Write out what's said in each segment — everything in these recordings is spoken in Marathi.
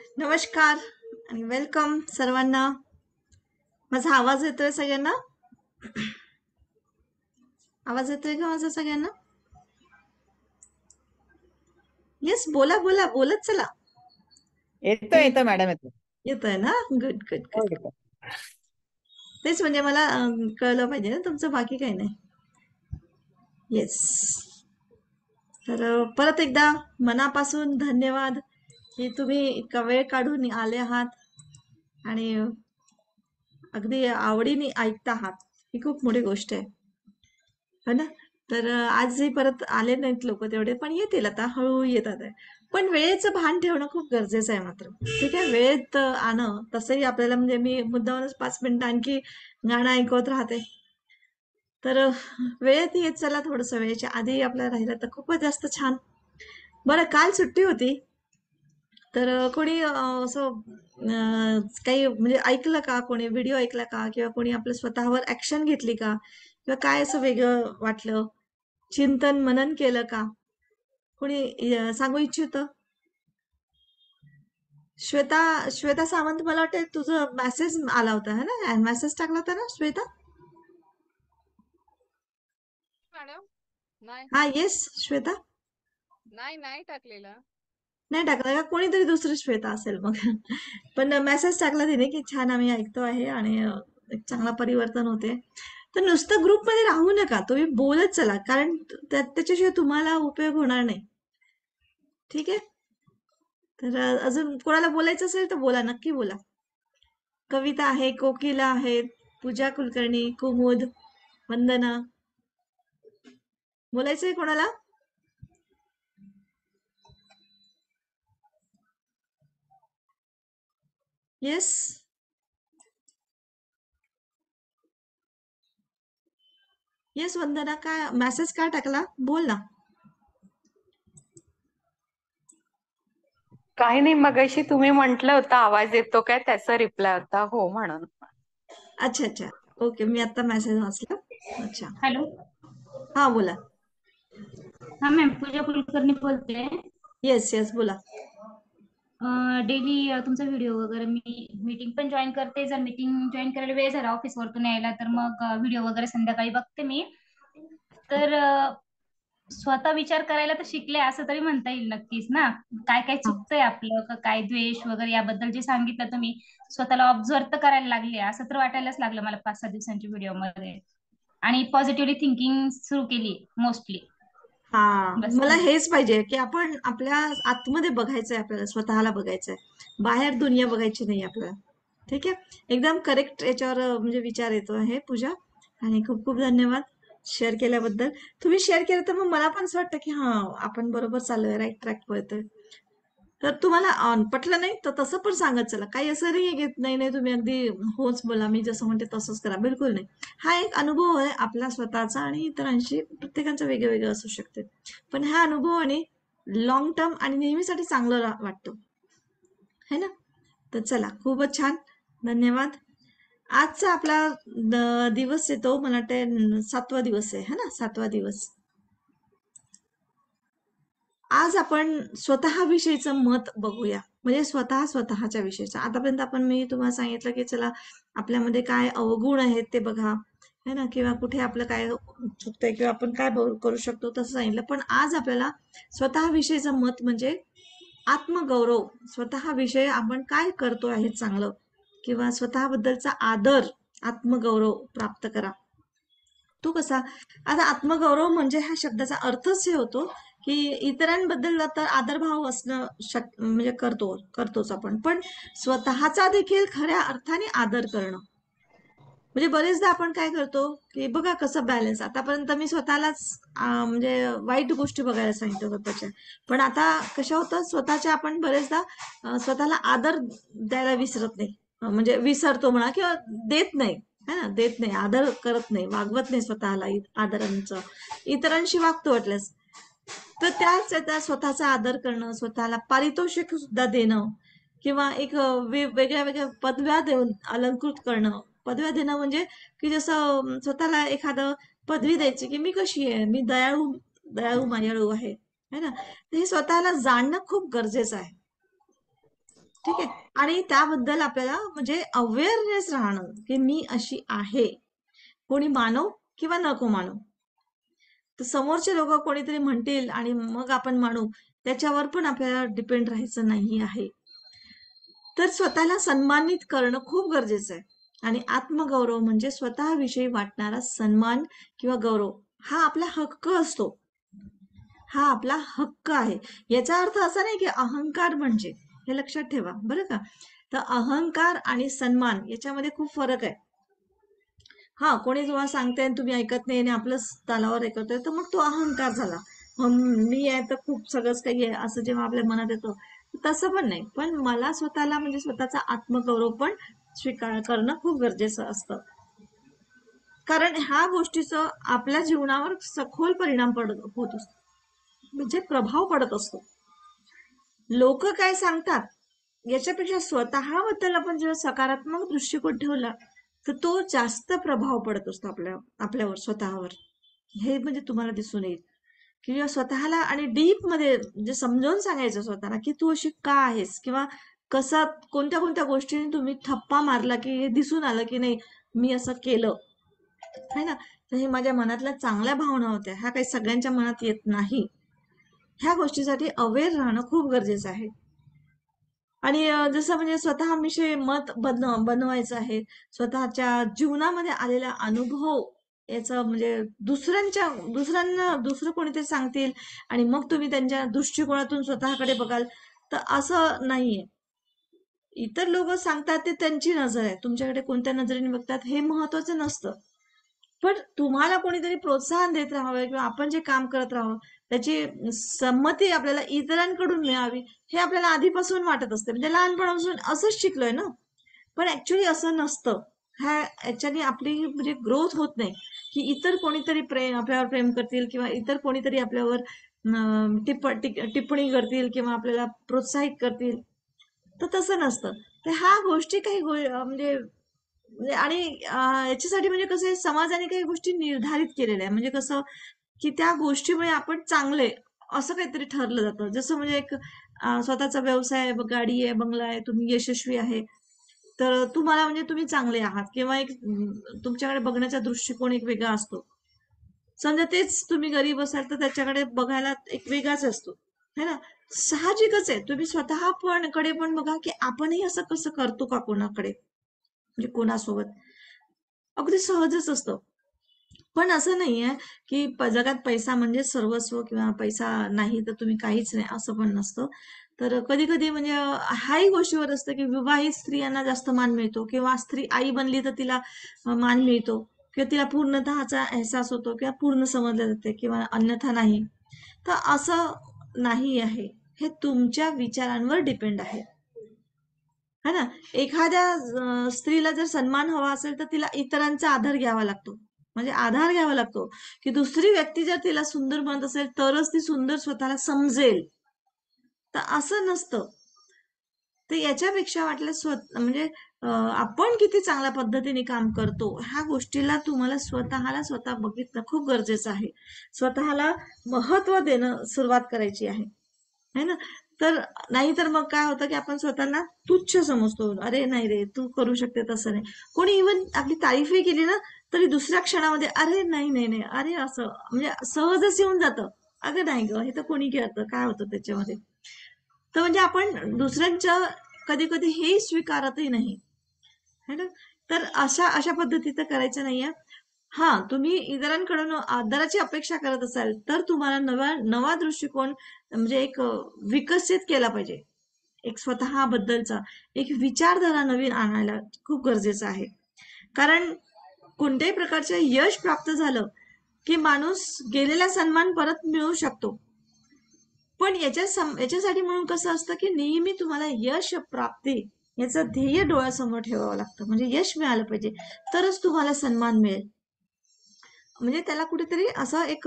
नमस्कार आणि वेलकम सर्वांना. माझा आवाज येतोय सगळ्यांना? आवाज येतोय का माझा सगळ्यांना? येस, बोला बोला, बोलत चला. येतोय काही येतोय मॅडम येतोय. येतोय ना? गुड गुड हो गुड. येतोय. तेच म्हणजे मला कळलं पाहिजे ना तुमचं, बाकी काही नाही. येस. तर परत एकदा मनापासून धन्यवाद की तुम्ही इतका वेळ काढून आले आहात आणि अगदी आवडीने ऐकता आहात. ही खूप मोठी गोष्ट आहे, हो ना? तर आजही परत आले नाहीत लोक तेवढे, पण येतील आता, हळूहळू येतात आहे. पण वेळेचं भान ठेवणं खूप गरजेचं आहे मात्र. ठीक आहे, वेळेत आणं तसंही आपल्याला, म्हणजे मी मुद्दामच 5 मिनिटं आणखी गाणं ऐकवत राहते. तर वेळेत येत चला, थोडंसं वेळेच्या आधी आपल्याला राहिलं तर खूपच जास्त छान. बरं, काल सुट्टी होती, तर कोणी असं काही म्हणजे ऐकलं का, कोणी व्हिडिओ ऐकला का, किंवा कोणी आपलं स्वतःवर ऍक्शन घेतली का, किंवा काय असं वेगळं वाटलं, चिंतन मनन केलं का? कोणी सांगू इच्छितं? श्वेता, श्वेता सावंत, मला वाटतं तुझा मेसेज आला होता है ना, मेसेज टाकला होता ना श्वेता? मॅडम. नाही. हा, येस श्वेता. नाही नाही टाकलेला. नाही टाकला का? कोणीतरी दुसरी श्वेता असेल मग. पण मेसेज टाकला तिने की छान आम्ही ऐकतो आहे आणि एक चांगला परिवर्तन होते. तर नुसतं ग्रुपमध्ये राहू नका, तुम्ही बोलत चला, कारण त्याच्याशिवाय तुम्हाला उपयोग होणार नाही. ठीक आहे. तर अजून कोणाला बोलायचं असेल तर बोला, नक्की बोला. कविता आहे, कोकिला आहेत, पूजा कुलकर्णी, कुमुद, वंदना. बोलायचंय कोणाला? येस. येस वंदना, काय मेसेज काय टाकला, बोल ना. काही नाही, मगाशी तुम्ही म्हंटल होतं आवाज येतो काय, त्याचा रिप्लाय होता हो म्हणून. अच्छा अच्छा, ओके, मी आता मेसेज वाचला. अच्छा, हॅलो. हा बोला. हा मॅम, पूजा कुलकर्णी बोलते. येस येस, बोला. डेली तुमचा व्हिडिओ वगैरे मी मीटिंग पण जॉईन करते. जर मीटिंग जॉईन करायला वेळ झाला ऑफिसवरतून यायला तर मग व्हिडिओ वगैरे संध्याकाळी बघते मी. तर स्वतः विचार करायला तर शिकले असं तरी म्हणता येईल नक्कीच ना. काय काय हा. चुकतंय आपलं, काय द्वेष वगैरे याबद्दल जे सांगितलं तुम्ही, स्वतःला ऑब्झर्व तर करायला लागले. असं तर वाटायलाच लागलं मला 5-6 दिवसांच्या व्हिडिओ मध्ये. आणि पॉझिटिव्हली थिंकिंग सुरू केली मोस्टली. हा, बस मला एवढं. हेच पाहिजे की आपण आपल्या आतमध्ये बघायचंय, आपल्याला स्वतःला बघायचंय, बाहेर दुनिया बघायची नाही आपल्याला. ठीक आहे, एकदम करेक्ट याच्यावर म्हणजे विचार येतो आहे पूजा. आणि खूप खूप धन्यवाद शेअर केल्याबद्दल. तुम्ही शेअर केलं तर मग मला पण असं वाटतं की हा, आपण बरोबर चाललोय, राईट ट्रॅक पळतोय. तर तुम्हाला पटलं नाही तर तसं पण सांगत चला, काही असं नाही घेत नाही नाही तुम्ही अगदी होच बोला, मी जसं म्हणते तसंच करा, बिलकुल नाही. हा एक अनुभव आहे आपला स्वतःचा, आणि इतरांशी प्रत्येकाचा वेगळं वेगळं असू शकते. पण ह्या अनुभवाने लॉंग टर्म आणि नेहमीसाठी चांगलं वाटतं, है ना? तर चला, खूपच छान, धन्यवाद. आजचा आपला दिवस येतो, मला वाटतं 7वा दिवस आहे, है ना? 7वा दिवस. आज आपण स्वतःविषयीचं मत बघूया, म्हणजे स्वतःच्या विषयीचं. आतापर्यंत मी तुम्हाला सांगितलं की चला, आपल्यामध्ये काय अवगुण आहेत ते बघा, है ना, किंवा कुठे आपलं काय चुकतंय, किंवा आपण काय करू शकतो तसं सांगितलं. पण आज आपल्याला स्वतःविषयीचं मत म्हणजे आत्मगौरव, स्वतःविषयी आपण काय करतो आहे चांगलं, किंवा स्वतःबद्दलचा आदर, आत्मगौरव प्राप्त करा. तो कसा? आता आत्मगौरव म्हणजे ह्या शब्दाचा अर्थच हे होतो की इतरांबद्दल तर आदरभाव असणं म्हणजे करतोच आपण, पण स्वतःचा देखील खऱ्या अर्थाने आदर करणं. म्हणजे बरेचदा आपण काय करतो की बघा कसं बॅलन्स, आतापर्यंत मी स्वतःलाच म्हणजे वाईट गोष्टी बघायला सांगितलं स्वतःच्या, पण आता कशा होतं, स्वतःच्या आपण बरेचदा स्वतःला आदर द्यायला विसरत नाही. म्हणजे विसरतो म्हणा, किंवा देत नाही, है ना, देत नाही, आदर करत नाही, वागवत नाही स्वतःला आदरांचं. इतरांशी वागतो वाटल्यास. तर त्याच त्या स्वतःचा आदर करणं, स्वतःला पारितोषिक सुद्धा देणं, किंवा एक वेगळ्या वेगळ्या पदव्या देऊन अलंकृत करणं. पदव्या देणं म्हणजे की जसं स्वतःला एखादं पदवी द्यायची की मी कशी आहे, मी दयाळू, दयाळू मायाळू आहे, है ना. तर हे स्वतःला जाणणं खूप गरजेचं आहे. ठीक आहे. आणि त्याबद्दल आपल्याला म्हणजे अवेअरनेस राहणं की मी अशी आहे, कोणी मानो किंवा नको मानो. तर समोरचे लोक कोणीतरी म्हणतील आणि मग आपण मानू, त्याच्यावर पण आपल्याला डिपेंड राहायचं नाही आहे. तर स्वतःला सन्मानित करणं खूप गरजेचं आहे. आणि आत्मगौरव म्हणजे स्वतःविषयी वाटणारा सन्मान किंवा गौरव हा आपला हक्क असतो. हा आपला हक्क आहे. याचा अर्थ असा नाही की अहंकार म्हणजे, हे लक्षात ठेवा बरं का. तर अहंकार आणि सन्मान याच्यामध्ये खूप फरक आहे. हा, कोणी तुम्हाला सांगते आणि तुम्ही ऐकत नाही आणि आपलंच तालावर ऐकतोय, तर मग तो अहंकार झाला. मग मी आहे तर खूप सगळंच काही आहे असं जेव्हा आपल्या मनात येतं, तसं पण नाही. पण मला स्वतःला म्हणजे स्वतःचा आत्मगौरव पण स्वीकार करणं खूप गरजेचं असतं. कारण ह्या गोष्टीचा आपल्या जीवनावर सखोल परिणाम होत असतो, म्हणजे प्रभाव पडत असतो. लोक काय सांगतात याच्यापेक्षा स्वतःबद्दल आपण जेव्हा सकारात्मक दृष्टिकोन ठेवला, तर तो जास्त प्रभाव पडत असतो आपल्यावर स्वतःवर. हे म्हणजे तुम्हाला दिसून येईल की जेव्हा स्वतःला आणि डीप मध्ये म्हणजे समजावून सांगायचं स्वतःला की तू अशी का आहेस, किंवा कसा कोणत्या कोणत्या गोष्टीने तुम्ही थप्पा मारला की हे दिसून आलं की नाही मी असं केलं है ना. तर हे माझ्या मनातल्या चांगल्या भावना होत्या, ह्या काही सगळ्यांच्या मनात येत नाही. ह्या गोष्टीसाठी अवेअर राहणं खूप गरजेचं आहे. आणि जसं म्हणजे स्वतःविषयी मत बनवायचं आहे. स्वतःच्या जीवनामध्ये आलेला अनुभव याचं म्हणजे दुसऱ्यांना दुसरं कोणीतरी सांगतील आणि मग तुम्ही त्यांच्या दृष्टिकोनातून स्वतःकडे बघाल, तर असं नाहीये. इतर लोक सांगतात ते त्यांची नजर आहे, तुमच्याकडे कोणत्या नजरेने बघतात हे महत्वाचं नसतं. पण तुम्हाला कोणीतरी प्रोत्साहन देत राहावं किंवा आपण जे काम करत राहावं त्याची संमती आपल्याला इतरांकडून मिळावी, हे आपल्याला आधीपासून वाटत असते. म्हणजे लहानपणापासून असंच शिकलोय ना. पण ऍक्च्युली असं नसतं. याच्याने आपली म्हणजे ग्रोथ होत नाही की इतर कोणीतरी आपल्यावर प्रेम करतील किंवा इतर कोणीतरी आपल्यावर टिप्पणी करतील किंवा आपल्याला प्रोत्साहित करतील. तर तसं नसतं. तर ह्या गोष्टी काही म्हणजे आणि याच्यासाठी म्हणजे कसं आहे, समाजाने काही गोष्टी निर्धारित केलेल्या आहे. म्हणजे कसं की त्या गोष्टीमुळे आपण चांगले असं काहीतरी ठरलं जातं. जसं म्हणजे एक स्वतःचा व्यवसाय आहे, गाडी आहे, बंगला आहे, तुम्ही यशस्वी आहे, तर तुम्हाला म्हणजे तुम्ही चांगले आहात, किंवा एक तुमच्याकडे बघण्याचा दृष्टिकोन एक वेगळा असतो. समजा तेच तुम्ही गरीब असाल तर त्याच्याकडे बघायला एक वेगळाच असतो है ना. साहजिकच आहे. तुम्ही स्वतः पण कडे पण बघा की आपणही असं कसं करतो का कोणाकडे, म्हणजे कोणासोबत, अगदी सहजच असतं. पण असं नाहीये की जगात पैसा म्हणजे सर्वस्व किंवा पैसा नाही तर तुम्ही काहीच नाही, असं पण नसतं. तर कधी कधी म्हणजे ह्याही गोष्टीवर असतं की विवाहित स्त्रियांना जास्त मान मिळतो, किंवा स्त्री आई बनली तर तिला मान मिळतो, किंवा तिला पूर्णतःचा एहसास होतो किंवा पूर्ण समजले जाते, किंवा अन्यथा नाही. तर असं नाही आहे. हे तुमच्या विचारांवर डिपेंड आहे है ना. एखाद्या स्त्रीला जर सन्मान हवा असेल तर तिला इतरांचा आधार घ्यावा लागतो, म्हणजे आधार घ्यावा लागतो की दुसरी व्यक्ती जर तिला सुंदर म्हणत असेल तरच ती सुंदर स्वतःला समजेल. तर असं नसतं. तर याच्यापेक्षा वाटलं म्हणजे आपण किती चांगल्या पद्धतीने काम करतो ह्या गोष्टीला तुम्हाला स्वतः बघितलं खूप गरजेचं आहे. स्वतःला महत्व देणं सुरुवात करायची आहे है ना. तर नाहीतर मग काय होतं की आपण स्वतःला तुच्छ समजतो, अरे नाही रे तू करू शकते तसं नाही. कोणी इव्हन आपली तारीफही केली ना तरी दुसऱ्या क्षणामध्ये अरे नाही नाही नाही अरे असं म्हणजे सहजच येऊन जातं, अगं नाही ग हे तर कोणी करतं, काय होतं त्याच्यामध्ये. तर म्हणजे आपण दुसऱ्यांच्या कधी कधी हे स्वीकारतही नाही है ना. तर अशा अशा पद्धतीचं करायचं नाहीये. हा, तुम्ही इतरांकडून आदराची अपेक्षा करत असाल तर तुम्हाला नवा दृष्टिकोन म्हणजे एक विकसित केला पाहिजे. एक स्वतःबद्दलचा एक विचारधारा नवीन आणायला खूप गरजेचं आहे. कारण कोणत्याही प्रकारचे यश प्राप्त झालं की माणूस गेलेला सन्मान परत मिळवू शकतो. पण याच्यासाठी म्हणून कसं असतं की नेहमी तुम्हाला यश प्राप्ती याचं ध्येय डोळ्यासमोर ठेवावं लागतं. म्हणजे यश मिळालं पाहिजे तरच तुम्हाला सन्मान मिळेल. म्हणजे त्याला कुठेतरी असं एक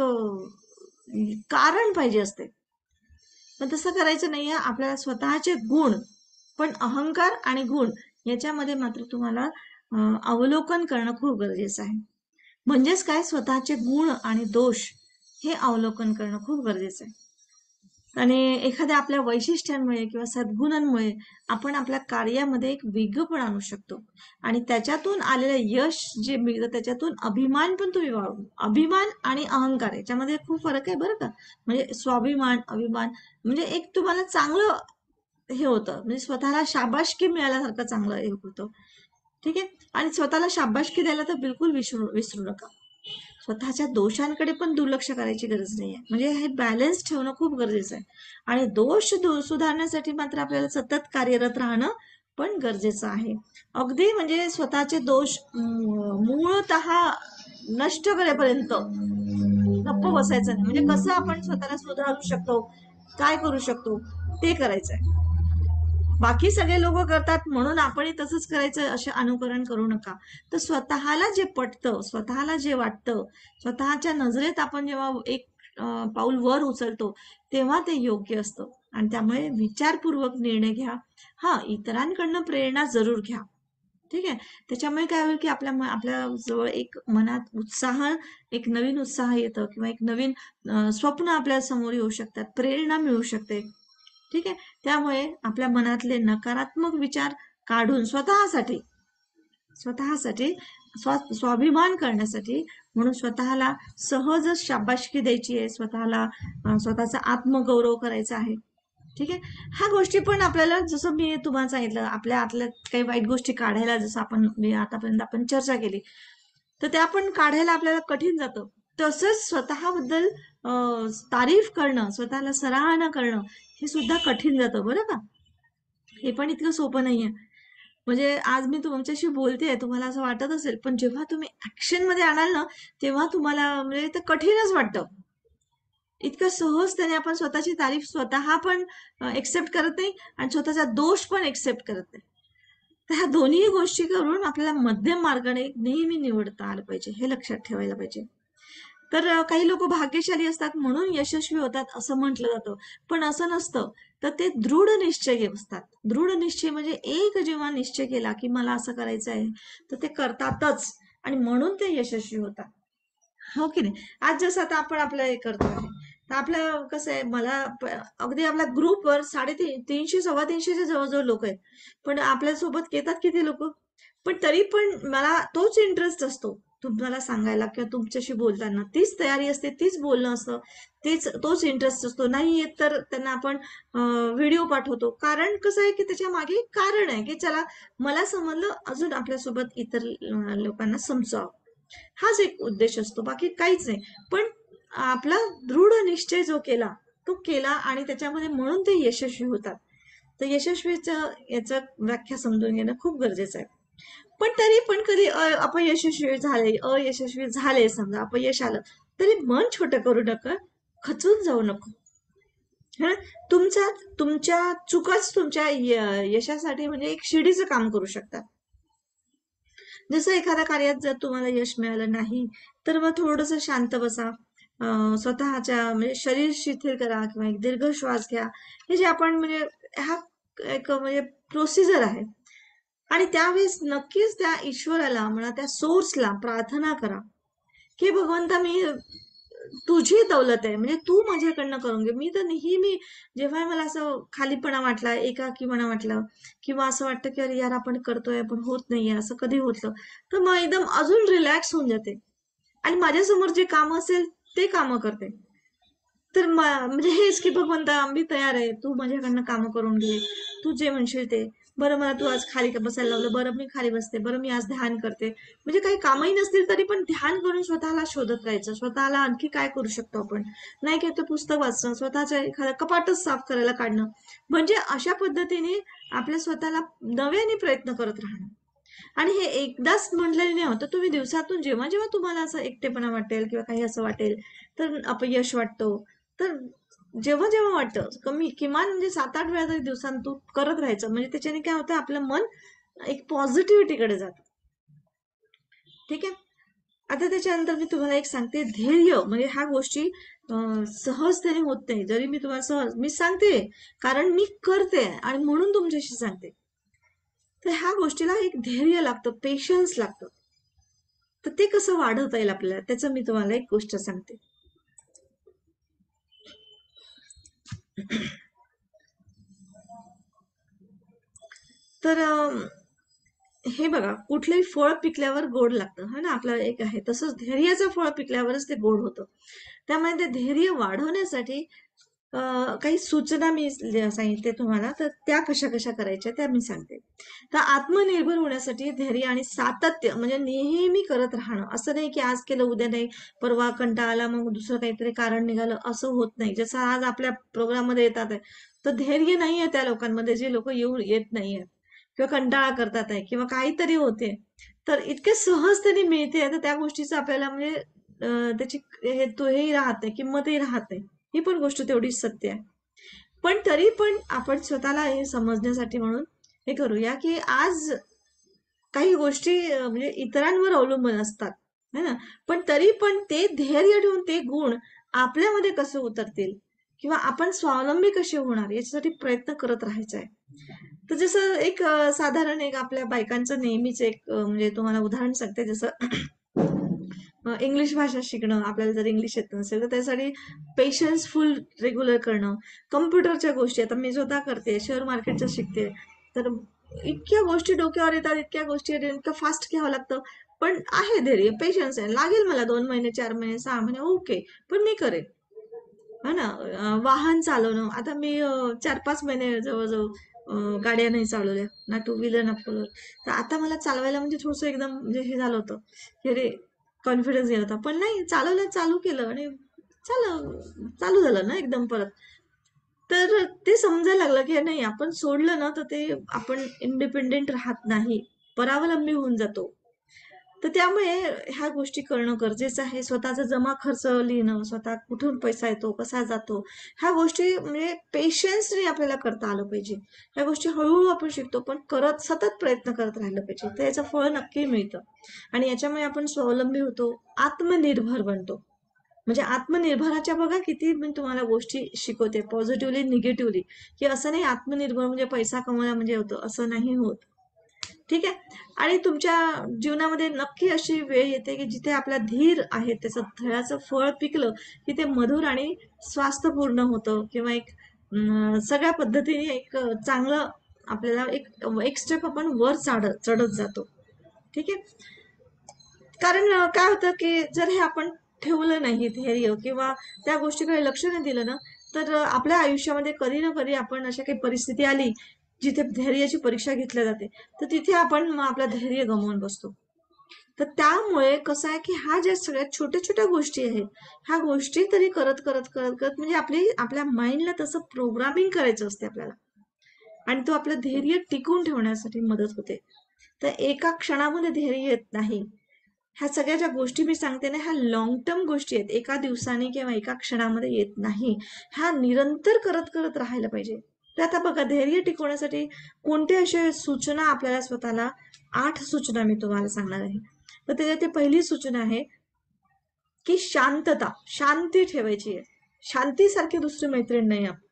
कारण पाहिजे असते. पण तसं करायचं नाहीये. आपल्याला स्वतःचे गुण, पण अहंकार आणि गुण याच्यामध्ये मात्र तुम्हाला अवलोकन करणं खूप गरजेचं आहे. म्हणजेच काय, स्वतःचे गुण आणि दोष हे अवलोकन करणं खूप गरजेचं आहे. आणि एखाद्या आपल्या वैशिष्ट्यांमुळे किंवा सद्गुणांमुळे आपण आपल्या कार्यामध्ये एक वेगळंपण आणू शकतो आणि त्याच्यातून आलेलं यश जे मिळतं त्याच्यातून अभिमान पण तुम्ही वाढवू. अभिमान आणि अहंकार याच्यामध्ये खूप फरक आहे बरं का. म्हणजे स्वाभिमान, अभिमान म्हणजे एक तुम्हाला चांगलं हे होतं, म्हणजे स्वतःला शाबासकी मिळाल्यासारखं चांगलं हे होतं. ठीक आहे. आणि स्वतःला शाबासकी द्यायला तर बिलकुल विसरू नका. स्वतःच्या दोषांकडे पण दुर्लक्ष करायची गरज नाहीये. म्हणजे हे बॅलन्स ठेवणं खूप गरजेचं आहे. आणि दोष सुधारण्यासाठी मात्र आपल्याला सतत कार्यरत राहणं पण गरजेचं आहे. अगदी म्हणजे स्वतःचे दोष मूळतः नष्ट करेपर्यंत गप्प बसायचं नाही. म्हणजे कसं आपण स्वतःला सुधारू शकतो, काय करू शकतो ते करायचंय. बाकी सगळे लोक करतात म्हणून आपणही तसंच करायचं असे अनुकरण करू नका. तर स्वतःला जे पटतं, स्वतःला जे वाटतं, स्वतःच्या नजरेत आपण जेव्हा एक पाऊल वर उचलतो तेव्हा ते योग्य असतं. आणि त्यामुळे विचारपूर्वक निर्णय घ्या. हा, इतरांकडनं प्रेरणा जरूर घ्या. ठीक आहे. त्याच्यामुळे काय होईल की आपल्या जवळ एक मनात उत्साह, एक नवीन उत्साह येतं किंवा एक नवीन स्वप्न आपल्या समोर येऊ शकतात, प्रेरणा मिळू शकते. ठीक आहे. त्यामुळे आपल्या मनातले नकारात्मक विचार काढून स्वतःसाठी स्वाभिमान करण्यासाठी म्हणून स्वतःला सहजच शाबासकी द्यायची आहे, स्वतःला स्वतःचा आत्मगौरव करायचा आहे. ठीक आहे. ह्या गोष्टी पण आपल्याला, जसं मी तुम्हाला सांगितलं, आपल्या आतल्या काही वाईट गोष्टी काढायला, जसं आतापर्यंत आपण चर्चा केली, तर त्या पण काढायला आपल्याला कठीण जातं. तसंच स्वतःबद्दल तारीफ करणं, स्वतःला सराहना करणं हे सुद्धा कठीण जातं बरं का. हे पण इतकं सोपं नाहीये. म्हणजे आज मी तुमच्याशी बोलतेय, तुम्हाला असं वाटत असेल, पण जेव्हा तुम्ही ऍक्शन मध्ये आणाल ना तेव्हा तुम्हाला म्हणजे ते कठीणच वाटतं. इतकं सहजतेने आपण स्वतःची तारीफ स्वतः पण एक्सेप्ट करत नाही आणि स्वतःचा दोष पण एक्सेप्ट करत नाही. तर ह्या दोन्ही गोष्टी करून आपल्याला मध्यम मार्गाने नेहमी निवडता आलं पाहिजे, हे लक्षात ठेवायला पाहिजे. तर काही लोक भाग्यशाली असतात म्हणून यशस्वी होतात असं म्हटलं जातं, पण असं नसतं. तर ते दृढ निश्चय असतात. दृढ निश्चय म्हणजे एक जेव्हा निश्चय केला की मला असं करायचं आहे तर ते करतातच आणि म्हणून ते यशस्वी होतात. हो की नाही. आज जसं आता आपण आपलं हे करतो आहे, तर आपलं कसं आहे, अगदी आपल्या ग्रुपवर 350 350च्या जवळजवळ लोक आहेत, पण आपल्यासोबत येतात किती लोक, पण तरी पण मला तोच इंटरेस्ट असतो तुम्हाला सांगायला किंवा तुमच्याशी बोलताना. तीच तयारी असते, तीच बोलणं असतं, तोच इंटरेस्ट असतो. नाही येत तर त्यांना आपण व्हिडिओ पाठवतो. कारण कसं आहे की त्याच्या मागे एक कारण आहे की चला मला समजलं, अजून आपल्यासोबत इतर लोकांना समजावं. हाच एक उद्देश असतो, बाकी काहीच नाही. पण आपला दृढ निश्चय जो केला तो केला आणि त्याच्यामध्ये म्हणून ते यशस्वी होतात. तर यशस्वीचं याचं व्याख्या समजून घेणं खूप गरजेचं आहे. पण तरी पण कधी अयशस्वी झाले, समजा अपयश आलं, तरी मन छोटं करू नका, खचून जाऊ नको. हा, तुमच्या चुकाच तुमच्या यशासाठी म्हणजे एक शिडीचं काम करू शकतात. जसं एखाद्या कार्यात जर तुम्हाला यश मिळालं नाही तर मग थोडंसं शांत बसा, स्वतःच्या म्हणजे शरीर शिथिल करा किंवा एक दीर्घ श्वास घ्या. हे जे आपण म्हणजे हा एक म्हणजे प्रोसिजर आहे. आणि त्यावेळेस नक्कीच त्या ईश्वराला म्हणा, त्या सोर्सला प्रार्थना करा की भगवंता, मी तुझी दौलत आहे, म्हणजे तू माझ्याकडनं करून घे. मी तर नेहमी जेव्हा मला असं खालीपणा वाटला, एकाकीपणा वाटला किंवा असं वाटतं की अरे यार आपण करतोय पण होत नाहीये, असं कधी होतं, तर मग एकदम अजून रिलॅक्स होऊन जाते आणि माझ्यासमोर जे काम असेल ते काम करते. तर म्हणजे हेच की भगवंता मी तयार आहे, तू माझ्याकडनं कामं करून घे, तू जे म्हणशील ते. बरं मला तू आज खाली बसायला लावलं, बरं मी खाली बसते, बरं मी आज ध्यान करते. म्हणजे काही कामही नसतील तरी पण ध्यान करून स्वतःला शोधत राहायचं, स्वतःला आणखी काय करू शकतो आपण. नाही काय तर पुस्तक वाचणं, स्वतःच्या एखादं कपाटच साफ करायला काढणं. म्हणजे अशा पद्धतीने आपल्या स्वतःला नव्याने प्रयत्न करत राहणं. आणि हे एकदाच म्हटलेलं नाही होतं, तुम्ही दिवसातून जेव्हा जेव्हा तुम्हाला असं एकटेपणा वाटेल किंवा काही असं वाटेल, तर अपयश वाटतो, तर जेव्हा जेव्हा वाटतं किमान म्हणजे 7-8 वेळा तरी दिवसांतून करत राहायचं. म्हणजे त्याच्याने काय होतं, आपलं मन एक पॉझिटिव्हिटीकडे जातं. ठीक आहे. आता त्याच्यानंतर मी तुम्हाला एक सांगते, धैर्य म्हणजे ह्या गोष्टी सहजतेने होत नाही. जरी मी तुम्हाला मी सांगते कारण मी करते आणि म्हणून तुमच्याशी सांगते. तर ह्या गोष्टीला एक धैर्य लागतं, पेशन्स लागतं. तर ते कसं वाढवता येईल आपल्याला, त्याचं मी तुम्हाला एक गोष्ट सांगते. तर हे बघा, कुठलंही फळ पिकल्यावर गोड लागतं है ना, आपलं एक आहे तसंच धैर्याचं फळ पिकल्यावरच ते गोड होतं. त्यामुळे ते धैर्य वाढवण्यासाठी काही सूचना मी सांगितले तुम्हाला, तर त्या कशा कशा करायच्या त्या मी सांगते. तर आत्मनिर्भर होण्यासाठी धैर्य आणि सातत्य म्हणजे नेहमी करत राहणं, असं नाही की आज केलं उद्या नाही, परवा कंटाळा आला मग दुसरं काहीतरी कारण निघालं, असं होत नाही. जसं आज आपल्या प्रोग्राम मध्ये येतात आहे, तर धैर्य नाहीये त्या लोकांमध्ये, जे लोक येत नाहीये किंवा कंटाळा करतात आहे किंवा काहीतरी होते, तर इतके सहजतेने मिळते, तर त्या गोष्टीचं आपल्याला म्हणजे त्याची हेही राहते, किंमतही राहते. ही पण गोष्ट तेवढीच सत्य आहे. पण तरी पण आपण स्वतःला हे समजण्यासाठी म्हणून हे करूया की आज काही गोष्टी म्हणजे इतरांवर अवलंबून असतात है ना, पण तरी पण ते धैर्य ठेवून ते गुण आपल्यामध्ये कसे उतरतील किंवा आपण स्वावलंबी कसे होणार याच्यासाठी प्रयत्न करत राहायचा आहे. तर जसं एक साधारण एक आपल्या बायकांचं नेहमीच एक म्हणजे तुम्हाला उदाहरण सांगते. जसं इंग्लिश भाषा शिकणं, आपल्याला जर इंग्लिश येत नसेल तर त्यासाठी पेशन्स फुल रेग्युलर करणं, कम्प्युटरच्या गोष्टी आता मी स्वतः करते, शेअर मार्केटचं शिकते, तर इतक्या गोष्टी डोक्यावर येतात, इतक्या गोष्टी इतकं फास्ट घ्यावं लागतं. पण आहे धैर्य, पेशन्स आहे, लागेल मला 2 महिने 4 महिने 6 महिने ओके, पण मी करेन है ना. वाहन चालवणं, आता मी 4-5 महिने जवळजवळ गाड्या नाही चालवल्या, ना टू व्हीलर ना फोर व्हीलर, तर आता मला चालवायला म्हणजे थोडंसं एकदम म्हणजे हे झालं होतं की अरे कॉन्फिडन्स गेला होता, पण नाही चालवलं, चालू केलं आणि चालू झालं ना एकदम परत. तर ते समजायला लागलं की नाही, आपण सोडलं ना तर ते आपण इंडिपेंडेंट राहत नाही, परावलंबी होऊन जातो. तर त्यामुळे ह्या गोष्टी करणं गरजेचं आहे. स्वतःचा जमा खर्च लिहिणं, स्वतः कुठून पैसा येतो, कसा जातो, ह्या गोष्टी म्हणजे पेशन्सने आपल्याला करता आलं पाहिजे. ह्या गोष्टी हळूहळू आपण शिकतो, पण करत सतत प्रयत्न करत राहिलं पाहिजे, तर याचं फळ नक्की मिळतं. आणि याच्यामुळे आपण स्वावलंबी होतो, आत्मनिर्भर बनतो. म्हणजे आत्मनिर्भराच्या बघा किती मी तुम्हाला गोष्टी शिकवते, पॉझिटिव्हली निगेटिव्हली, की असं नाही आत्मनिर्भर म्हणजे पैसा कमवला म्हणजे होतं, असं नाही होत. ठीक आहे. आणि तुमच्या जीवनामध्ये नक्की अशी वेळ येते की जिथे आपला धीर आहे त्याचं धळ्याचं फळ पिकलं की ते मधुर आणि स्वास्थ्यपूर्ण होतं, किंवा एक सगळ्या पद्धतीने एक चांगलं आपल्याला एक स्टेप आपण वर चढत जातो. ठीक आहे. कारण काय होतं की जर हे आपण ठेवलं नाही धैर्य किंवा त्या गोष्टीकडे लक्ष नाही दिलं ना, तर आपल्या आयुष्यामध्ये कधी ना कधी आपण अशा काही परिस्थिती आली जिथे धैर्याची परीक्षा घेतली जाते, तर तिथे आपण मग आपलं धैर्य गमावून बसतो. तर त्यामुळे कसं आहे की ह्या ज्या सगळ्या छोट्या छोट्या गोष्टी आहेत, ह्या गोष्टी तरी करत करत करत करत म्हणजे आपल्या माइंडला तसं प्रोग्रामिंग करायचं असते आपल्याला, आणि तो आपलं धैर्य टिकवून ठेवण्यासाठी मदत होते. तर एका क्षणामध्ये धैर्य येत नाही. ह्या सगळ्या ज्या गोष्टी मी सांगते ना, ह्या लॉंग टर्म गोष्टी आहेत, एका दिवसाने किंवा एका क्षणामध्ये येत नाही. ह्या निरंतर करत करत राहायला पाहिजे. तर आता बघा, धैर्य टिकवण्यासाठी कोणते असे सूचना आपल्याला स्वतःला, 8 सूचना मी तुम्हाला सांगणार आहे. तर त्याच्यात पहिली सूचना आहे की शांतता, शांती ठेवायची आहे. शांतीसारखी दुसरी मैत्रीण नाही आपली.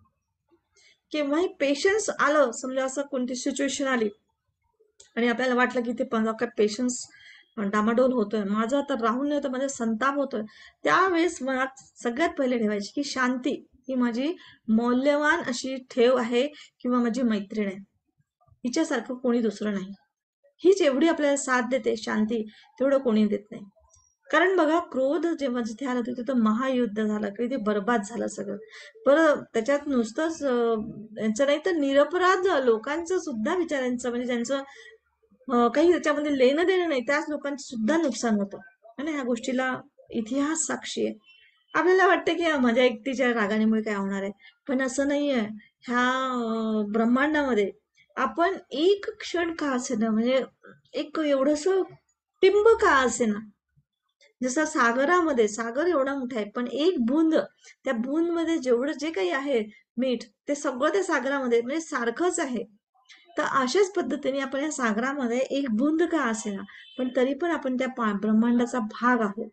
केव्हाही पेशन्स आलं, समजा असं कोणती सिच्युएशन आली आणि आपल्याला वाटलं की ते काय पेशन्स डामाडोल होतोय, माझं आता राहून नाही होतं, माझा संताप होतोय, त्यावेळेस मनात सगळ्यात पहिले ठेवायची की शांती ही माझी मौल्यवान अशी ठेव आहे किंवा माझी मैत्रीण आहे, हिच्यासारखं कोणी दुसरं नाही. हीच एवढी आपल्याला साथ देते शांती, तेवढं कोणी देत नाही. कारण बघा, क्रोध जेव्हा जिथे आला तिथे महायुद्ध झालं, की ते बर्बाद झालं सगळं. बरं, त्याच्यात नुसतंच यांचं नाही तर निरपराध लोकांचं सुद्धा, विचारांचं म्हणजे ज्यांचं काही त्याच्यामध्ये लेणं देणं नाही, त्याच लोकांचं सुद्धा नुकसान होतं. आणि ह्या गोष्टीला इतिहास साक्षी आहे. आपल्याला वाटतं की माझ्या एकटीच्या रागानेमुळे काय होणार आहे, पण असं नाहीये. ह्या ब्रह्मांडामध्ये आपण एक क्षण का असेना, म्हणजे एक एवढस टिंब का असेना, जसं सागरामध्ये, सागर एवढा मोठा आहे पण एक बूंद, त्या बूंद मध्ये जेवढं जे काही आहे मीठ, ते सगळं त्या सागरामध्ये म्हणजे सारखंच आहे. तर अशाच पद्धतीने आपण या सागरामध्ये एक बूंद का असेना, पण तरी पण आपण त्या ब्रह्मांडाचा भाग आहोत.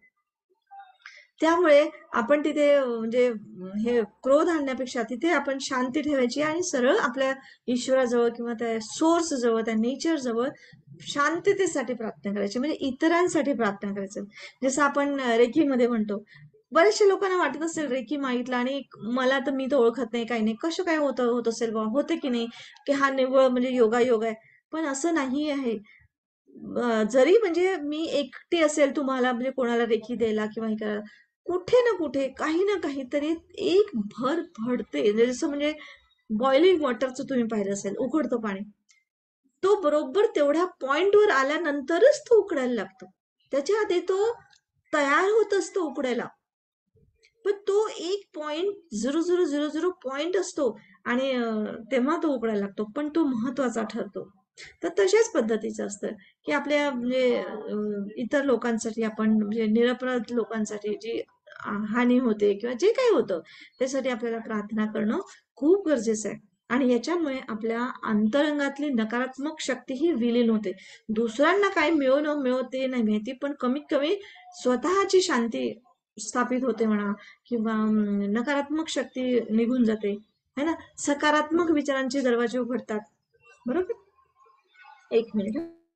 त्यामुळे आपण तिथे म्हणजे हे क्रोध आणण्यापेक्षा तिथे आपण शांती ठेवायची आणि सरळ आपल्या ईश्वराजवळ किंवा त्या सोर्स जवळ, त्या नेचर जवळ शांततेसाठी प्रार्थना करायची, म्हणजे इतरांसाठी प्रार्थना करायचं. जसं आपण रेकीमध्ये म्हणतो बऱ्याचशा लोकांना वाटत असेल रेकी मागितला आणि मला तर मी तर ओळखत नाही काही नाही कसं काय होत असेल बा होते की नाही की हा निव्वळ म्हणजे योगायोग आहे. पण असं नाही आहे. जरी म्हणजे मी एकटी असेल तुम्हाला म्हणजे कोणाला रेखी द्यायला किंवा हे करायला कुठे ना कुठे काही ना काहीतरी एक भर पडते जसं म्हणजे बॉइलिंग वॉटरचं तुम्ही पाहिलं असेल उकडतं पाणी तो बरोबर तेवढ्या पॉइंटवर आल्यानंतरच तो उकडायला लागतो. त्याच्या आधी तो तयार होत असतो उकडायला. पण तो एक पॉइंट 0.000 पॉइंट असतो आणि तेव्हा तो उकडायला लागतो पण तो महत्वाचा ठरतो. तर तशाच पद्धतीचं असतं की आपल्या म्हणजे इतर लोकांसाठी आपण म्हणजे निरपराध लोकांसाठी जी हानी होते किंवा जे काही होतं त्यासाठी आपल्याला प्रार्थना करणं खूप गरजेचं आहे. आणि याच्यामुळे आपल्या अंतरंगातली नकारात्मक शक्ती ही विलीन होते. दुसऱ्यांना काय मिळो न मिळो ते नाही माहिती पण कमीत कमी स्वतःची शांती स्थापित होते म्हणा किंवा नकारात्मक शक्ती निघून जाते है ना. सकारात्मक विचारांचे दरवाजे उघडतात. बरोबर. एक मिनिट.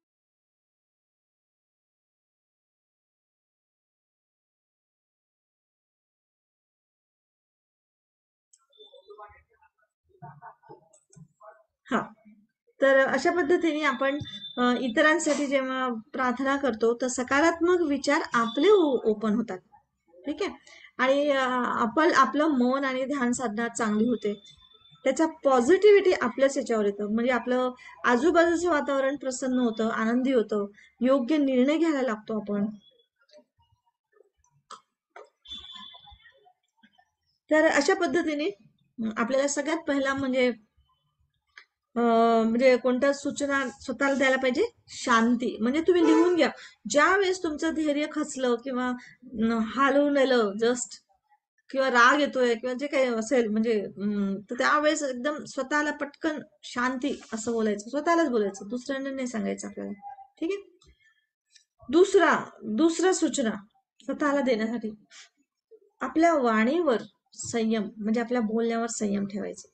हा तर अशा पद्धतीने आपण इतरांसाठी जेव्हा प्रार्थना करतो तर सकारात्मक विचार आपले ओपन होतात. ठीक आहे. आणि आपलं मन आणि ध्यान साधना चांगली होते. त्याचा पॉझिटिव्हिटी आपल्याच याच्यावर येतं म्हणजे आपलं आजूबाजूचं वातावरण प्रसन्न होतं आनंदी होतं योग्य निर्णय घ्यायला लागतो आपण. तर अशा पद्धतीने आपल्याला सगळ्यात पहिला म्हणजे कोणत्या सूचना स्वतःला द्यायला पाहिजे शांती. म्हणजे तुम्ही लिहून घ्या ज्या वेळेस तुमचं धैर्य खचलं किंवा हालून आलं जस्ट किंवा राग येतोय किंवा जे काही असेल म्हणजे तर त्यावेळेस एकदम स्वतःला पटकन शांती असं बोलायचं स्वतःलाच बोलायचं दुसऱ्यांना नाही सांगायचं आपल्याला. ठीक आहे. दुसरा सूचना स्वतःला देण्यासाठी आपल्या वाणीवर संयम म्हणजे आपल्या बोलण्यावर संयम ठेवायचा.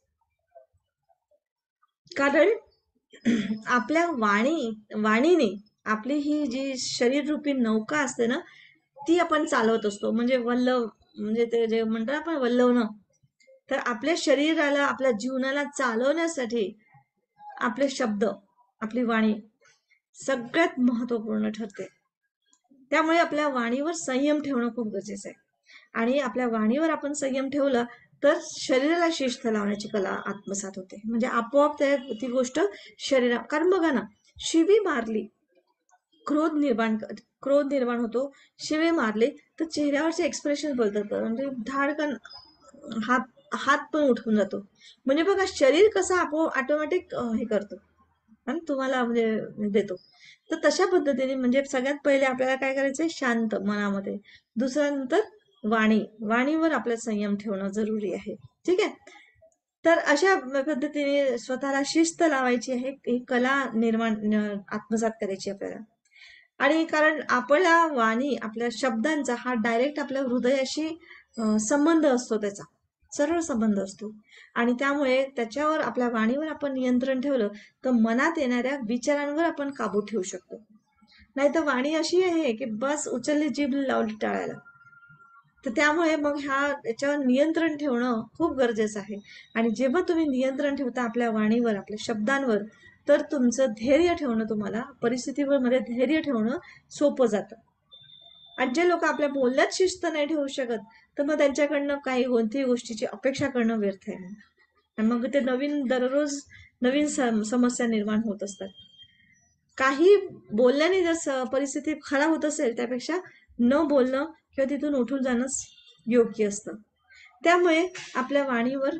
कारण आपल्या वाणीने आपली ही जी शरीररूपी नौका असते ना ती आपण चालवत असतो. म्हणजे वल्लव म्हणजे ते जे म्हणतो आपण वल्लवणं. तर आपल्या शरीराला आपल्या जीवनाला चालवण्यासाठी आपले शब्द आपली वाणी सगळ्यात महत्वपूर्ण ठरते. त्यामुळे आपल्या वाणीवर संयम ठेवणं खूप गरजेचं आहे. आणि आपल्या वाणीवर आपण संयम ठेवला तर शरीराला शिस्त लावण्याची कला आत्मसात होते. म्हणजे आपोआप ती गोष्ट कारण बघा ना शिवी मारली क्रोध निर्माण होतो. शिवे मारले तर चेहऱ्यावरचे एक्सप्रेशन बदलतात म्हणजे धाडकन हात पण उठून जातो. म्हणजे बघा शरीर कसं ऑटोमॅटिक हे करतो आणि तुम्हाला म्हणजे देतो. तर तशा पद्धतीने म्हणजे सगळ्यात पहिले आपल्याला काय करायचंय शांत मनामध्ये. दुसऱ्यानंतर वाणीवर आपला संयम ठेवणं जरुरी आहे. ठीक आहे. तर अशा पद्धतीने स्वतःला शिस्त लावायची आहे. ही कला आत्मसात करायची आपल्याला. आणि कारण आपल्या वाणी आपल्या शब्दांचा हा डायरेक्ट आपल्या हृदयाशी संबंध असतो. त्याचा सरळ संबंध असतो आणि त्यामुळे त्याच्यावर आपल्या वाणीवर आपण नियंत्रण ठेवलं तर मनात येणाऱ्या विचारांवर आपण काबू ठेवू शकतो. नाही तर वाणी अशी आहे की बस उचलली जीभ लावली टाळायला. तर त्यामुळे मग याच्यावर नियंत्रण ठेवणं खूप गरजेचं आहे. आणि जेव्हा तुम्ही नियंत्रण ठेवता आपल्या वाणीवर आपल्या शब्दांवर तर तुमचं धैर्य ठेवणं तुम्हाला परिस्थितीवर मध्ये धैर्य ठेवणं सोपं जातं. आणि जे लोक आपल्या बोलण्यात शिस्त नाही ठेवू शकत तर मग त्यांच्याकडनं कोणत्याही गोष्टीची अपेक्षा करणं व्यर्थ आहे. आणि मग ते दररोज नवीन समस्या निर्माण होत असतात. काही बोलल्याने जर परिस्थिती खराब होत असेल त्यापेक्षा न बोलणं किंवा तिथून उठून जाणंच योग्य असतं. त्यामुळे आपल्या वाणीवर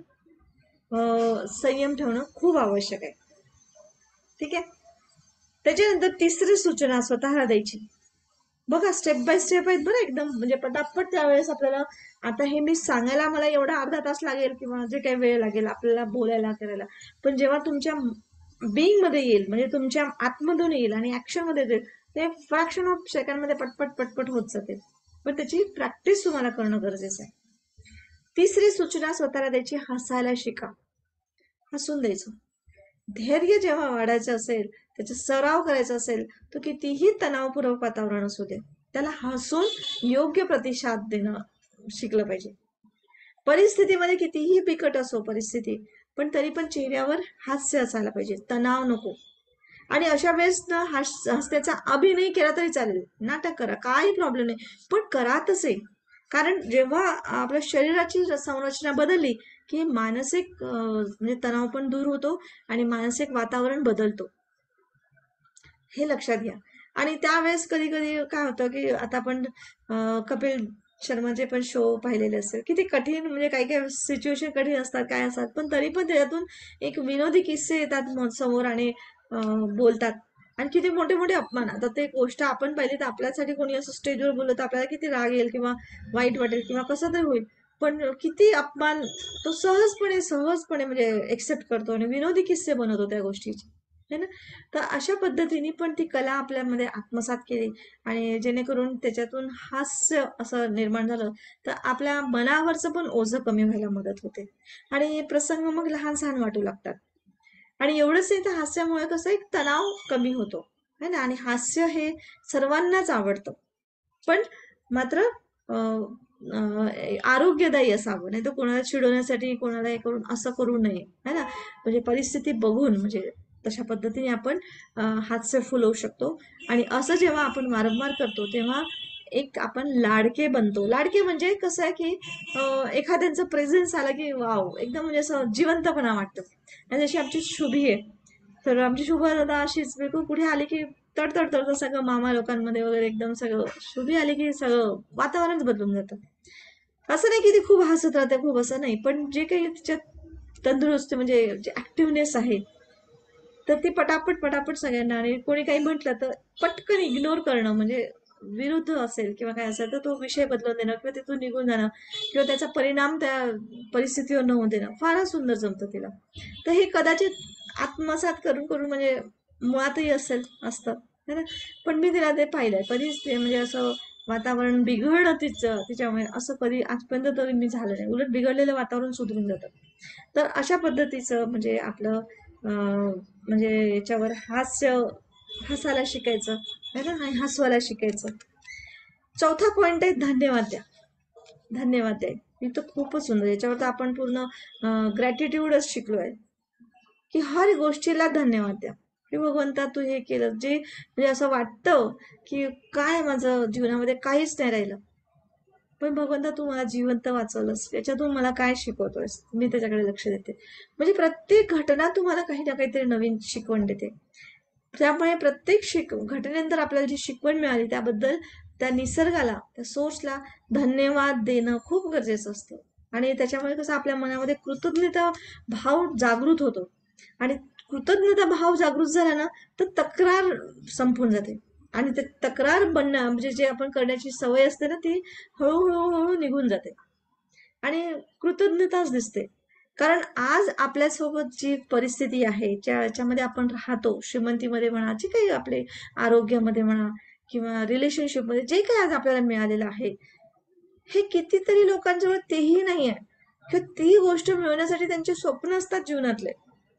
संयम ठेवणं खूप आवश्यक आहे. ठीक आहे. त्याच्यानंतर तिसरी सूचना स्वतःला द्यायची. बघा स्टेप बाय स्टेप आहेत बरं एकदम म्हणजे पटापट. त्यावेळेस आपल्याला आता हे मी सांगायला मला एवढा अर्धा तास लागेल किंवा जे काही वेळ लागेल आपल्याला बोलायला करायला पण जेव्हा तुमच्या बीइंग मध्ये येईल म्हणजे तुमच्या आतमधून येईल आणि ऍक्शन मध्ये येईल ते फ्रॅक्शन ऑफ सेकंड मध्ये पटपट होत जाते. पण त्याची प्रॅक्टिस तुम्हाला करणं गरजेचं आहे. तिसरी सूचना स्वतःला द्यायची हसायला शिका. हसून द्यायचं. धैर्य जेव्हा वाढायचं असेल त्याचा सराव करायचा असेल तर कितीही तणावपूर्वक वातावरण असू दे त्याला हसून योग्य प्रतिसाद देणं शिकलं पाहिजे. परिस्थितीमध्ये कितीही बिकट असो परिस्थिती, पण तरी पण चेहऱ्यावर हास्य असायला पाहिजे, तणाव नको. आणि अशा वेळेस ना हास्याचा अभिनय केला तरी चालेल, नाटक करा, काही प्रॉब्लेम नाही, पण करा तसे. कारण जेव्हा आपल्या शरीराची संरचना बदलली की मानसिक म्हणजे तणाव पण दूर होतो आणि मानसिक वातावरण बदलतो, हे लक्षात घ्या. आणि त्यावेळेस कधी कधी काय होतं की आता आपण कपिल शर्माचे पण शो पाहिलेले असतील, किती कठीण म्हणजे काही काही सिच्युएशन कठीण असतात, काय असतात, पण तरी पण त्याच्यातून एक विनोदी किस्से येतात समोर आणि बोलतात. आणि किती मोठे मोठे अपमान. आता ते गोष्ट आपण पाहिली तर आपल्यासाठी कोणी असं स्टेजवर बोललं तर आपल्याला किती राग येईल किंवा वाईट वाटेल किंवा कसं तरी होईल, पण किती अपमान तो सहजपणे सहजपणे म्हणजे एक्सेप्ट करतो आणि विनोदी किस्से बनवतो त्या गोष्टीचे, है ना. तर अशा पद्धतीने पण ती कला आपल्यामध्ये आत्मसात केली आणि जेणेकरून त्याच्यातून हास्य असं निर्माण झालं तर आपल्या मनावरचं पण ओझं कमी व्हायला मदत होते आणि प्रसंग मग लहान सहान वाटू लागतात. आणि एवढंच नाही तर हास्यामुळे कसं एक तणाव कमी होतो, है ना. आणि हास्य हे सर्वांनाच आवडतं, पण मात्र अं, आरोग्यदायी असावं, नाही तर कोणाला चिडवण्यासाठी कोणाला हे करून असं करू नये, है ना. म्हणजे परिस्थिती बघून म्हणजे तशा पद्धतीने आपण हास्य फुलवू शकतो. आणि असं जेव्हा आपण वारंवार करतो तेव्हा एक आपण लाडके बनतो. लाडके म्हणजे कसं आहे की एखाद्यांचं प्रेझेन्स आला की वाव, एकदम म्हणजे असं जिवंतपणा वाटतं. आणि जशी आमची शुभी आहे, तर आमची शुभा दादा अशीच बिलकुल कुठे आली की तडतड तडतड सगळं मामा लोकांमध्ये वगैरे एकदम सगळं, शुभी आली की सगळं वातावरणच बदलून जातं. असं नाही की ती खूप हसत राहते, खूप असं नाही, पण जे काही तिच्यात तंदुरुस्त म्हणजे जे ऍक्टिव्हनेस आहे तर ती पटापट पटापट सगळ्यांना, आणि कोणी काही म्हटलं तर पटकन इग्नोर करणं, म्हणजे विरुद्ध असेल किंवा काय असेल तर तो विषय बदलून देणं किंवा तिथून निघून जाणं किंवा त्याचा परिणाम त्या परिस्थितीवर न होऊ देणं फारच सुंदर जमतं तिला. तर हे कदाचित आत्मसात करून करून म्हणजे मुळातही असतं, है ना. पण मी तिला ते पाहिलंय, कधीच ते म्हणजे असं वातावरण बिघडलं तिच्यामुळे असं कधी आजपर्यंत तरी मी झालं नाही, उलट बिघडलेलं वातावरण सुधरून जातं. तर अशा पद्धतीचं म्हणजे आपलं म्हणजे याच्यावर हसायला शिकायचं, है ना, आणि हसवायला शिकायचं. चौथा पॉइंट आहे धन्यवाद द्या. धन्यवाद द्या, ही तर खूपच सुंदर. याच्यावर तर आपण पूर्ण ग्रॅटिट्यूडच शिकलोय की हर गोष्टीला धन्यवाद द्या, की भगवंता तू हे केलं, जे म्हणजे असं वाटतं की काय माझं जीवनामध्ये काहीच नाही राहिलं, पण भगवंता तू मला जिवंत वाचवलंस, याच्यातून मला काय शिकवतोयस, मी त्याच्याकडे लक्ष देते. म्हणजे प्रत्येक घटना तुम्हाला काही ना काहीतरी नवीन शिकवण देते. त्यामुळे प्रत्येक घटनेनंतर आपल्याला जी शिकवण मिळाली त्याबद्दल त्या निसर्गाला, त्या सोर्सला धन्यवाद देणं खूप गरजेचं असतं. आणि त्याच्यामुळे कसं आपल्या मनामध्ये कृतज्ञता भाव जागृत होतो. आणि कृतज्ञता भाव जागृत झाला ना तर तक्रार संपून जाते. आणि ते तक्रार बनणं म्हणजे जे आपण करण्याची सवय असते ना ती हळूहळू हळू निघून जाते आणि कृतज्ञताच दिसते. कारण आज आपल्यासोबत जी परिस्थिती आहे, ज्याच्यामध्ये आपण राहतो, श्रीमंतीमध्ये म्हणा, जे काही आपले आरोग्यामध्ये म्हणा किंवा रिलेशनशिपमध्ये जे काही आज आपल्याला मिळालेलं आहे, हे कितीतरी लोकांजवळ तेही नाही आहे किंवा ती गोष्ट मिळवण्यासाठी त्यांचे स्वप्न असतात जीवनातले.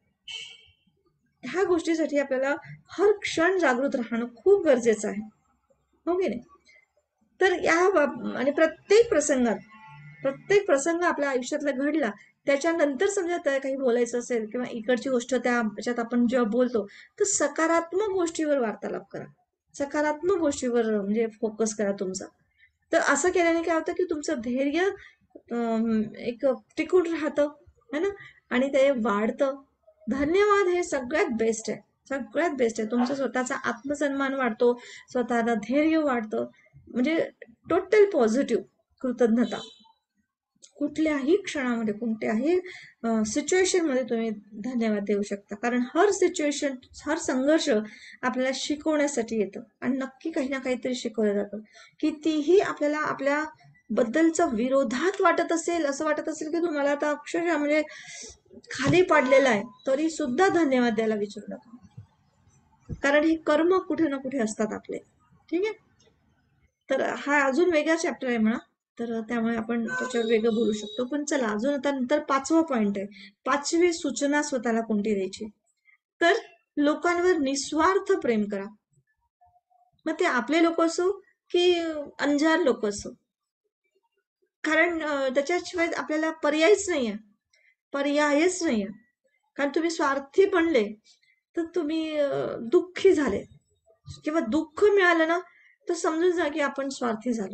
ह्या गोष्टीसाठी आपल्याला हर क्षण जागृत राहणं खूप गरजेचं आहे, हो की नाही. तर आणि प्रत्येक प्रसंग आपल्या आयुष्यातला घडला त्याच्यानंतर समजा त्या काही बोलायचं असेल किंवा इकडची गोष्ट त्याच्यात आपण जेव्हा बोलतो तर सकारात्मक गोष्टीवर वार्तालाप करा, सकारात्मक गोष्टीवर म्हणजे फोकस करा तुमचा. तर असं केल्याने काय होतं की तुमचं धैर्य एक टिकून राहतं, है ना, आणि ते वाढतं. धन्यवाद हे सगळ्यात बेस्ट आहे, सगळ्यात बेस्ट आहे. तुमचा स्वतःचा आत्मसन्मान वाढतो, स्वतःला धैर्य वाढतं, म्हणजे टोटल पॉझिटिव्ह कृतज्ञता. कुठल्याही क्षणामध्ये कोणत्याही सिच्युएशन मध्ये तुम्ही धन्यवाद देऊ शकता, कारण हर सिच्युएशन, हर संघर्ष आपल्याला शिकवण्यासाठी येतं आणि नक्की काही ना काहीतरी शिकवलं जातं. कितीही आपल्याला आपल्या बद्दलचं विरोधात वाटत असेल, असं वाटत असेल की तुम्हाला आता अक्षरशः म्हणजे खाली पाडलेलं आहे, तरी सुद्धा धन्यवाद द्यायला विसरू नका, कारण हे कर्म कुठे ना कुठे असतात आपले. ठीक आहे. तर हा अजून वेगळा चॅप्टर आहे म्हणा, तर त्यामुळे आपण त्याच्यावर वेगळं बोलू शकतो. पण चला अजून आता नंतर 5वा पॉइंट आहे. 5वी सूचना स्वतःला कोणती द्यायची, तर लोकांवर निस्वार्थ प्रेम करा. मग ते आपले लोक असो की अंजार लोक असो, कारण त्याच्याशिवाय आपल्याला पर्यायच नाहीये, पर्यायच नाहीये. कारण तुम्ही स्वार्थी बनले तर तुम्ही दुःखी झाले किंवा दुःख मिळालं ना तर समजून जा की आपण स्वार्थी झालो.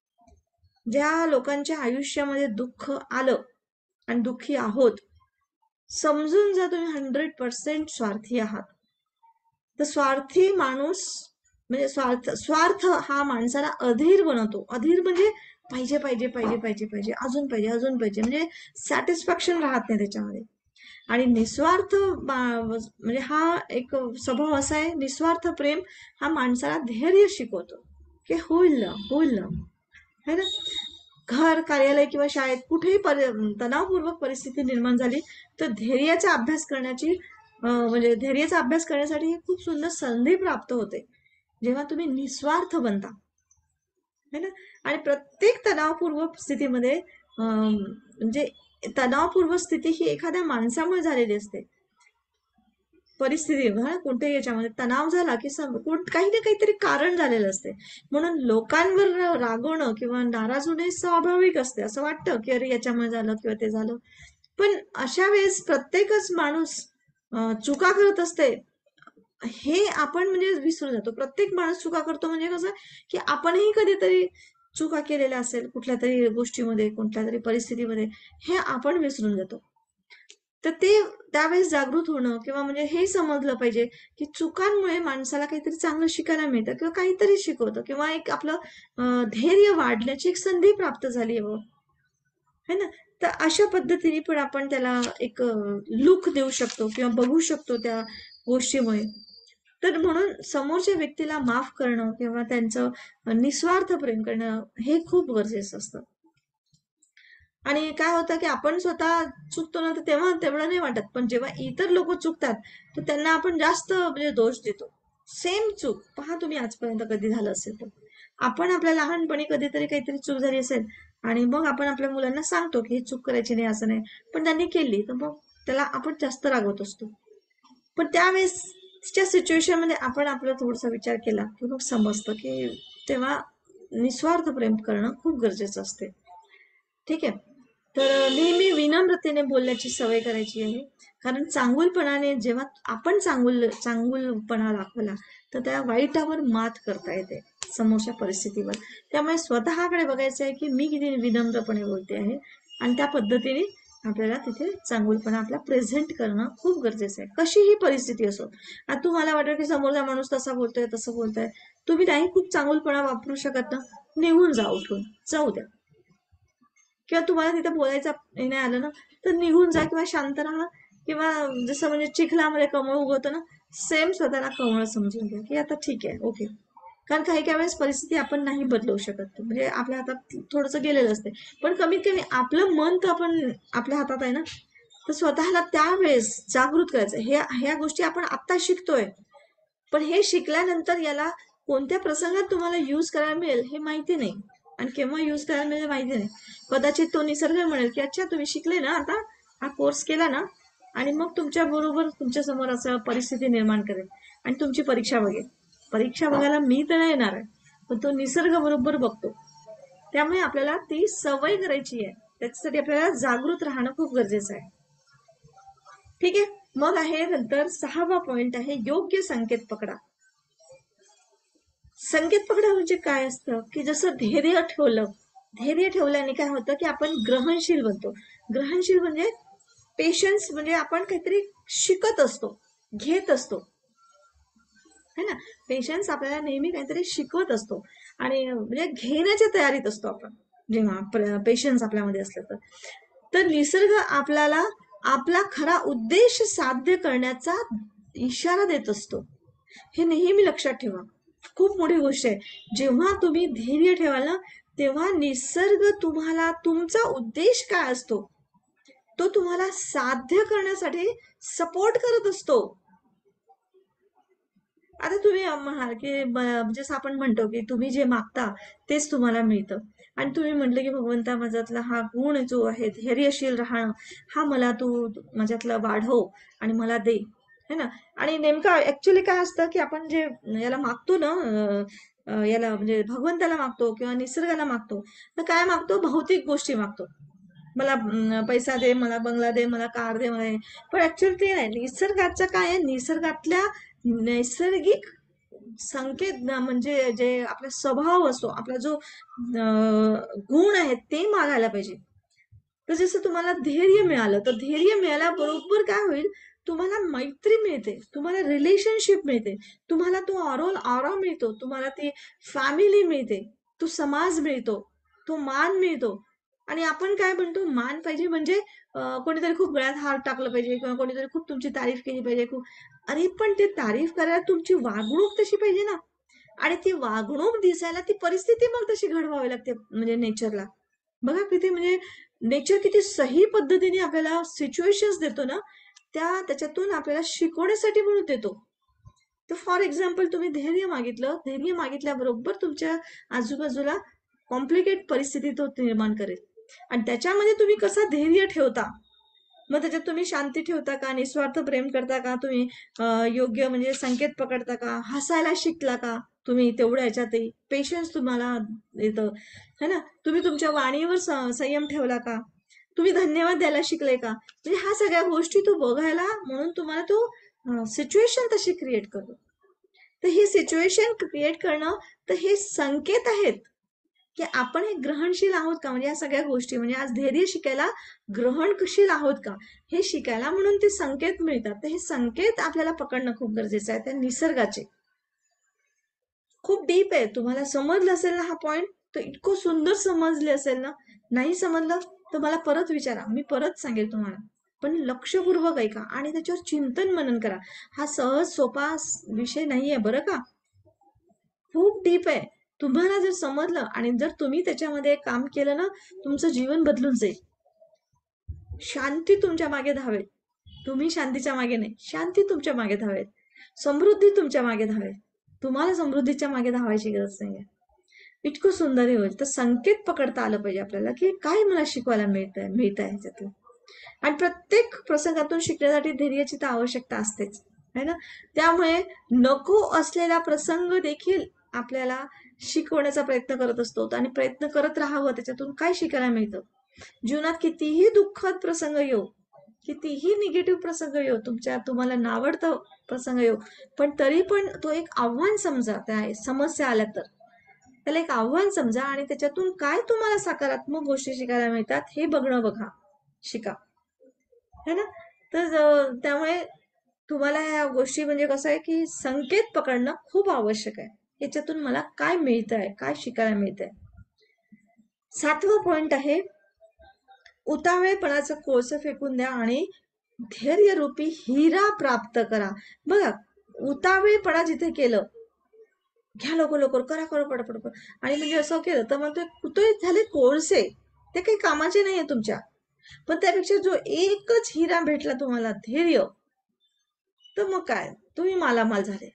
ज्या लोकांच्या आयुष्यामध्ये दुःख आलं आणि दुःखी आहोत, समजून जा तुम्ही 100% स्वार्थी आहात. तर स्वार्थी माणूस म्हणजे स्वार्थ हा माणसाला अधीर बनवतो. अधीर म्हणजे पाहिजे पाहिजे पाहिजे पाहिजे पाहिजे अजून पाहिजे अजून पाहिजे, म्हणजे सॅटिस्फॅक्शन राहत नाही त्याच्यामध्ये. आणि निस्वार्थ म्हणजे हा एक स्वभाव असा आहे, निस्वार्थ प्रेम हा माणसाला धैर्य शिकवतो की होईल ना होईल ना, है ना. घर, कार्यालय किंवा शाळेत कुठेही तणावपूर्वक परिस्थिती निर्माण झाली तर धैर्याचा अभ्यास करण्याची म्हणजे धैर्याचा अभ्यास करण्यासाठी ही खूप सुंदर संधी प्राप्त होते जेव्हा तुम्ही निस्वार्थ बनता, है ना. आणि प्रत्येक तणावपूर्व स्थितीमध्ये म्हणजे तणावपूर्व स्थिती ही एखाद्या माणसामुळे झालेली असते. परिस्थिती कोणत्याही याच्यामध्ये तणाव झाला की काही ना काहीतरी कारण झालेलं असते. म्हणून लोकांवर रागवणं किंवा नाराज होणे स्वाभाविक असते. असं वाटतं की अरे याच्यामुळे झालं किंवा ते झालं. पण अशा वेळेस प्रत्येकच माणूस चुका करत असते हे आपण म्हणजे विसरून जातो. प्रत्येक माणूस चुका करतो म्हणजे कसं की आपणही कधीतरी चुका केलेल्या असेल कुठल्या तरी गोष्टीमध्ये, कुठल्या तरी परिस्थितीमध्ये, हे आपण विसरून जातो. तर ते त्यावेळेस जागृत होणं किंवा म्हणजे हे समजलं पाहिजे की चुकांमुळे माणसाला काहीतरी चांगलं शिकायला मिळतं किंवा काहीतरी शिकवतं किंवा एक आपलं धैर्य वाढण्याची एक संधी प्राप्त झाली आहे, है ना. तर अशा पद्धतीने पण आपण त्याला एक लुक देऊ शकतो किंवा बघू शकतो त्या गोष्टीमुळे. तर म्हणून समोरच्या व्यक्तीला माफ करणं किंवा त्यांचं निस्वार्थ प्रेम करणं हे खूप गरजेचं असतं. आणि काय होतं की आपण स्वतः चुकतो ना तर तेव्हा तेवढं नाही वाटत, पण जेव्हा इतर लोक चुकतात तर त्यांना आपण जास्त म्हणजे दोष देतो. सेम चूक पहा तुम्ही आजपर्यंत कधी झालं असेल तर आपण आपल्या लहानपणी कधीतरी काहीतरी चूक झाली असेल आणि मग आपण आपल्या मुलांना सांगतो की ही चूक करायची नाही, असं नाही, पण त्यांनी केली तर मग त्याला आपण जास्त रागवत असतो. पण त्यावेळेसच्या सिच्युएशन मध्ये आपण आपला थोडासा विचार केला की मग समजतं की तेव्हा निस्वार्थ प्रेम करणं खूप गरजेचं असते. ठीक आहे. तर नेहमी विनम्रतेने बोलण्याची सवय करायची आहे. कारण चांगुलपणाने जेव्हा आपण चांगुलपणा दाखवला तर त्या वाईटावर मात करता येते समोरच्या परिस्थितीवर. त्यामुळे स्वतःकडे बघायचं आहे की मी किती विनम्रपणे बोलते आहे आणि त्या पद्धतीने आपल्याला तिथे चांगुलपणा आपला प्रेझेंट करणं खूप गरजेचं आहे. कशीही परिस्थिती असो. आता तुम्हाला वाटतं की समोरचा माणूस तसा बोलतोय तसं बोलतोय, तुम्ही नाही खूप चांगुलपणा वापरू शकत ना, निघून जा, उठून जाऊ द्या. किंवा तुम्हाला तिथे बोलायचं नाही आलं ना तर निघून जा किंवा शांत राहा. किंवा जसं म्हणजे चिखलामध्ये कमळ उगवतं ना, सेम स्वतःला कमळ समजून घ्या की आता ठीक आहे, ओके. कारण काही काही वेळेस परिस्थिती आपण नाही बदलवू शकत, म्हणजे आपल्या हातात थोडंसं गेलेलं असते, पण कमीत कमी आपलं मन तर आपण आपल्या हातात आहे ना. तर स्वतःला त्यावेळेस जागृत करायचं. ह्या गोष्टी आपण आता शिकतोय, पण हे शिकल्यानंतर याला कोणत्या प्रसंगात तुम्हाला यूज करायला मिळेल हे माहिती नाही आणि केव्हा यूज करायला मिळेल माहिती नाही. कदाचित तो निसर्ग म्हणेल की अच्छा तुम्ही शिकले ना, आता हा कोर्स केला ना, आणि मग तुमच्या बरोबर तुमच्या समोर असं परिस्थिती निर्माण करेल आणि तुमची परीक्षा बघेल. परीक्षा बघायला मी तर नाही येणार आहे, पण तो निसर्ग बरोबर बघतो. त्यामुळे आपल्याला ती सवय करायची आहे. त्याच्यासाठी आपल्याला जागृत राहणं खूप गरजेचं आहे. ठीक आहे. मग आहे नंतर 6वा पॉइंट आहे योग्य संकेत पकडा. संकेत पकडा म्हणजे काय असतं की जसं धैर्य ठेवल्याने काय होतं की आपण ग्रहणशील बनतो. ग्रहणशील म्हणजे पेशन्स, म्हणजे आपण काहीतरी शिकत असतो, घेत असतो, है ना. पेशन्स आपल्याला नेहमी काहीतरी शिकवत असतो आणि म्हणजे घेण्याच्या तयारीत असतो आपण जेव्हा पेशन्स आपल्यामध्ये असलं तर निसर्ग आपल्याला आपला खरा उद्देश साध्य करण्याचा इशारा देत असतो. हे नेहमी लक्षात ठेवा, खूप मोठी गोष्ट आहे. जेव्हा तुम्ही धैर्य ठेवाल ना तेव्हा निसर्ग तुम्हाला तुमचा उद्देश काय असतो तो तुम्हाला साध्य करण्यासाठी सपोर्ट करत असतो. आता तुम्ही म्हणाल की जसं आपण म्हणतो की तुम्ही जे मागता तेच तुम्हाला मिळतं, आणि तुम्ही म्हटलं की भगवंता माझ्यातला हा गुण जो आहे धैर्यशील राहणं हा मला तू माझ्यातला वाढव आणि मला दे, है ना. आणि नेमका ऍक्च्युली काय असतं की आपण जे याला मागतो ना याला म्हणजे भगवंताला मागतो किंवा निसर्गाला मागतो, तर काय मागतो? भौतिक गोष्टी मागतो. मला पैसा दे, मला बंगला दे, मला कार दे, मला हे. पण ऍक्च्युअली ते नाही. निसर्गाचं काय आहे? निसर्गातल्या नैसर्गिक संकेत म्हणजे जे आपला स्वभाव असतो, आपला जो गुण आहे ते मागायला पाहिजे. तर जसं तुम्हाला धैर्य मिळालं, तर धैर्य मिळाल्याबरोबर काय होईल? तुम्हाला मैत्री मिळते, तुम्हाला रिलेशनशिप मिळते, तुम्हाला तो ऑरा मिळतो, तुम्हाला ती फॅमिली मिळते, तो समाज मिळतो, तो मान मिळतो. आणि आपण काय म्हणतो? मान पाहिजे म्हणजे कोणीतरी खूप गळ्यात हार टाकलं पाहिजे किंवा कोणीतरी खूप तुमची तारीफ केली पाहिजे खूप. अरे पण ते तारीफ करायला तुमची वागणूक तशी पाहिजे ना. आणि ती वागणूक दिसायला ती परिस्थिती मग तशी घडवावी लागते म्हणजे नेचरला. बघा किती म्हणजे नेचर किती सही पद्धतीने आपल्याला सिच्युएशन्स देतो ना, त्याच्यातून आपल्याला शिकवण्यासाठी म्हणून देतो. तर फॉर एक्झाम्पल तुम्ही धैर्य मागितलं, धैर्य मागितल्याबरोबर तुमच्या आजूबाजूला कॉम्प्लिकेट परिस्थिती तो निर्माण करेल. आणि त्याच्यामध्ये तुम्ही कसं धैर्य ठेवता, मग त्याच्यात तुम्ही शांती ठेवता का, निस्वार्थ प्रेम करता का, तुम्ही योग्य म्हणजे संकेत पकडता का, हसायला शिकला का तुम्ही तेवढ्या ह्याच्यातही, पेशन्स तुम्हाला येतं है ना, तुम्ही तुमच्या वाणीवर संयम ठेवला का, तुम्ही धन्यवाद द्यायला शिकले का. म्हणजे ह्या सगळ्या गोष्टी तो बघायला म्हणून तुम्हाला तो सिच्युएशन तशी क्रिएट करतो. तर ही सिच्युएशन क्रिएट करणं, तर हे संकेत आहेत की आपण हे ग्रहणशील आहोत का, म्हणजे या सगळ्या गोष्टी म्हणजे आज धैर्य शिकायला ग्रहणशील आहोत का हे शिकायला म्हणून ते संकेत मिळतात. तर हे संकेत आपल्याला पकडणं खूप गरजेचं आहे, त्या निसर्गाचे. खूप डीप आहे. तुम्हाला समजलं असेल ना हा पॉइंट, तर इतकं सुंदर समजले असेल ना. नाही समजलं तर मला परत विचारा, मी परत सांगेल तुम्हाला. पण लक्षपूर्वक ऐका आणि त्याच्यावर चिंतन मनन करा. हा सहज सोपा विषय नाहीये बरं का, खूप डीप आहे. तुम्हाला जर समजलं आणि जर तुम्ही त्याच्यामध्ये काम केलं ना, तुमचं जीवन बदलून जाईल. शांती तुमच्या मागे धावेल, तुम्ही शांतीच्या मागे नाही, शांती तुमच्या मागे धावेल, समृद्धी तुमच्या मागे धावेल. तुम्हाला समृद्धीच्या मागे धावायची गरज नाहीये. इतकं सुंदर हे होईल. तर संकेत पकडता आलं पाहिजे आपल्याला की काय मला शिकवायला मिळत आहे ह्याच्यातून. आणि प्रत्येक प्रसंगातून शिकण्यासाठी धैर्याची तर आवश्यकता असतेच है ना. त्यामुळे नको असलेला प्रसंग देखील आपल्याला शिकवण्याचा प्रयत्न करत असतो आणि प्रयत्न करत राहावं. त्याच्यातून काय शिकायला मिळतं? जीवनात कितीही दुःखद प्रसंग येऊ, कितीही निगेटिव्ह प्रसंग येऊ, तुम्हाला नावडतं प्रसंग येऊ, पण तरी पण तो एक आव्हान समजा. त्या समस्या आल्या तर त्याला एक आव्हान समजा आणि त्याच्यातून काय तुम्हाला सकारात्मक गोष्टी शिकायला मिळतात हे बघणं बघा, शिका है ना. तर त्यामुळे तुम्हाला ह्या गोष्टी म्हणजे कसं आहे की संकेत पकडणं खूप आवश्यक आहे. याच्यातून मला काय मिळतंय, काय शिकायला मिळतंय. 7वा पॉइंट आहे, उतावळेपणाचं कोळसं फेकून द्या आणि धैर्यरूपी हिरा प्राप्त करा. बघा, उतावळेपणा जिथे केलं, घ्या लवकर लवकर करा करा पडपड आणि म्हणजे असं केलं तर मग ते झाले कोळसे, ते काही कामाचे नाहीये तुमच्या. पण त्यापेक्षा जो एकच हिरा भेटला तुम्हाला, धैर्य, तर मग काय तुम्ही मालामाल झाले.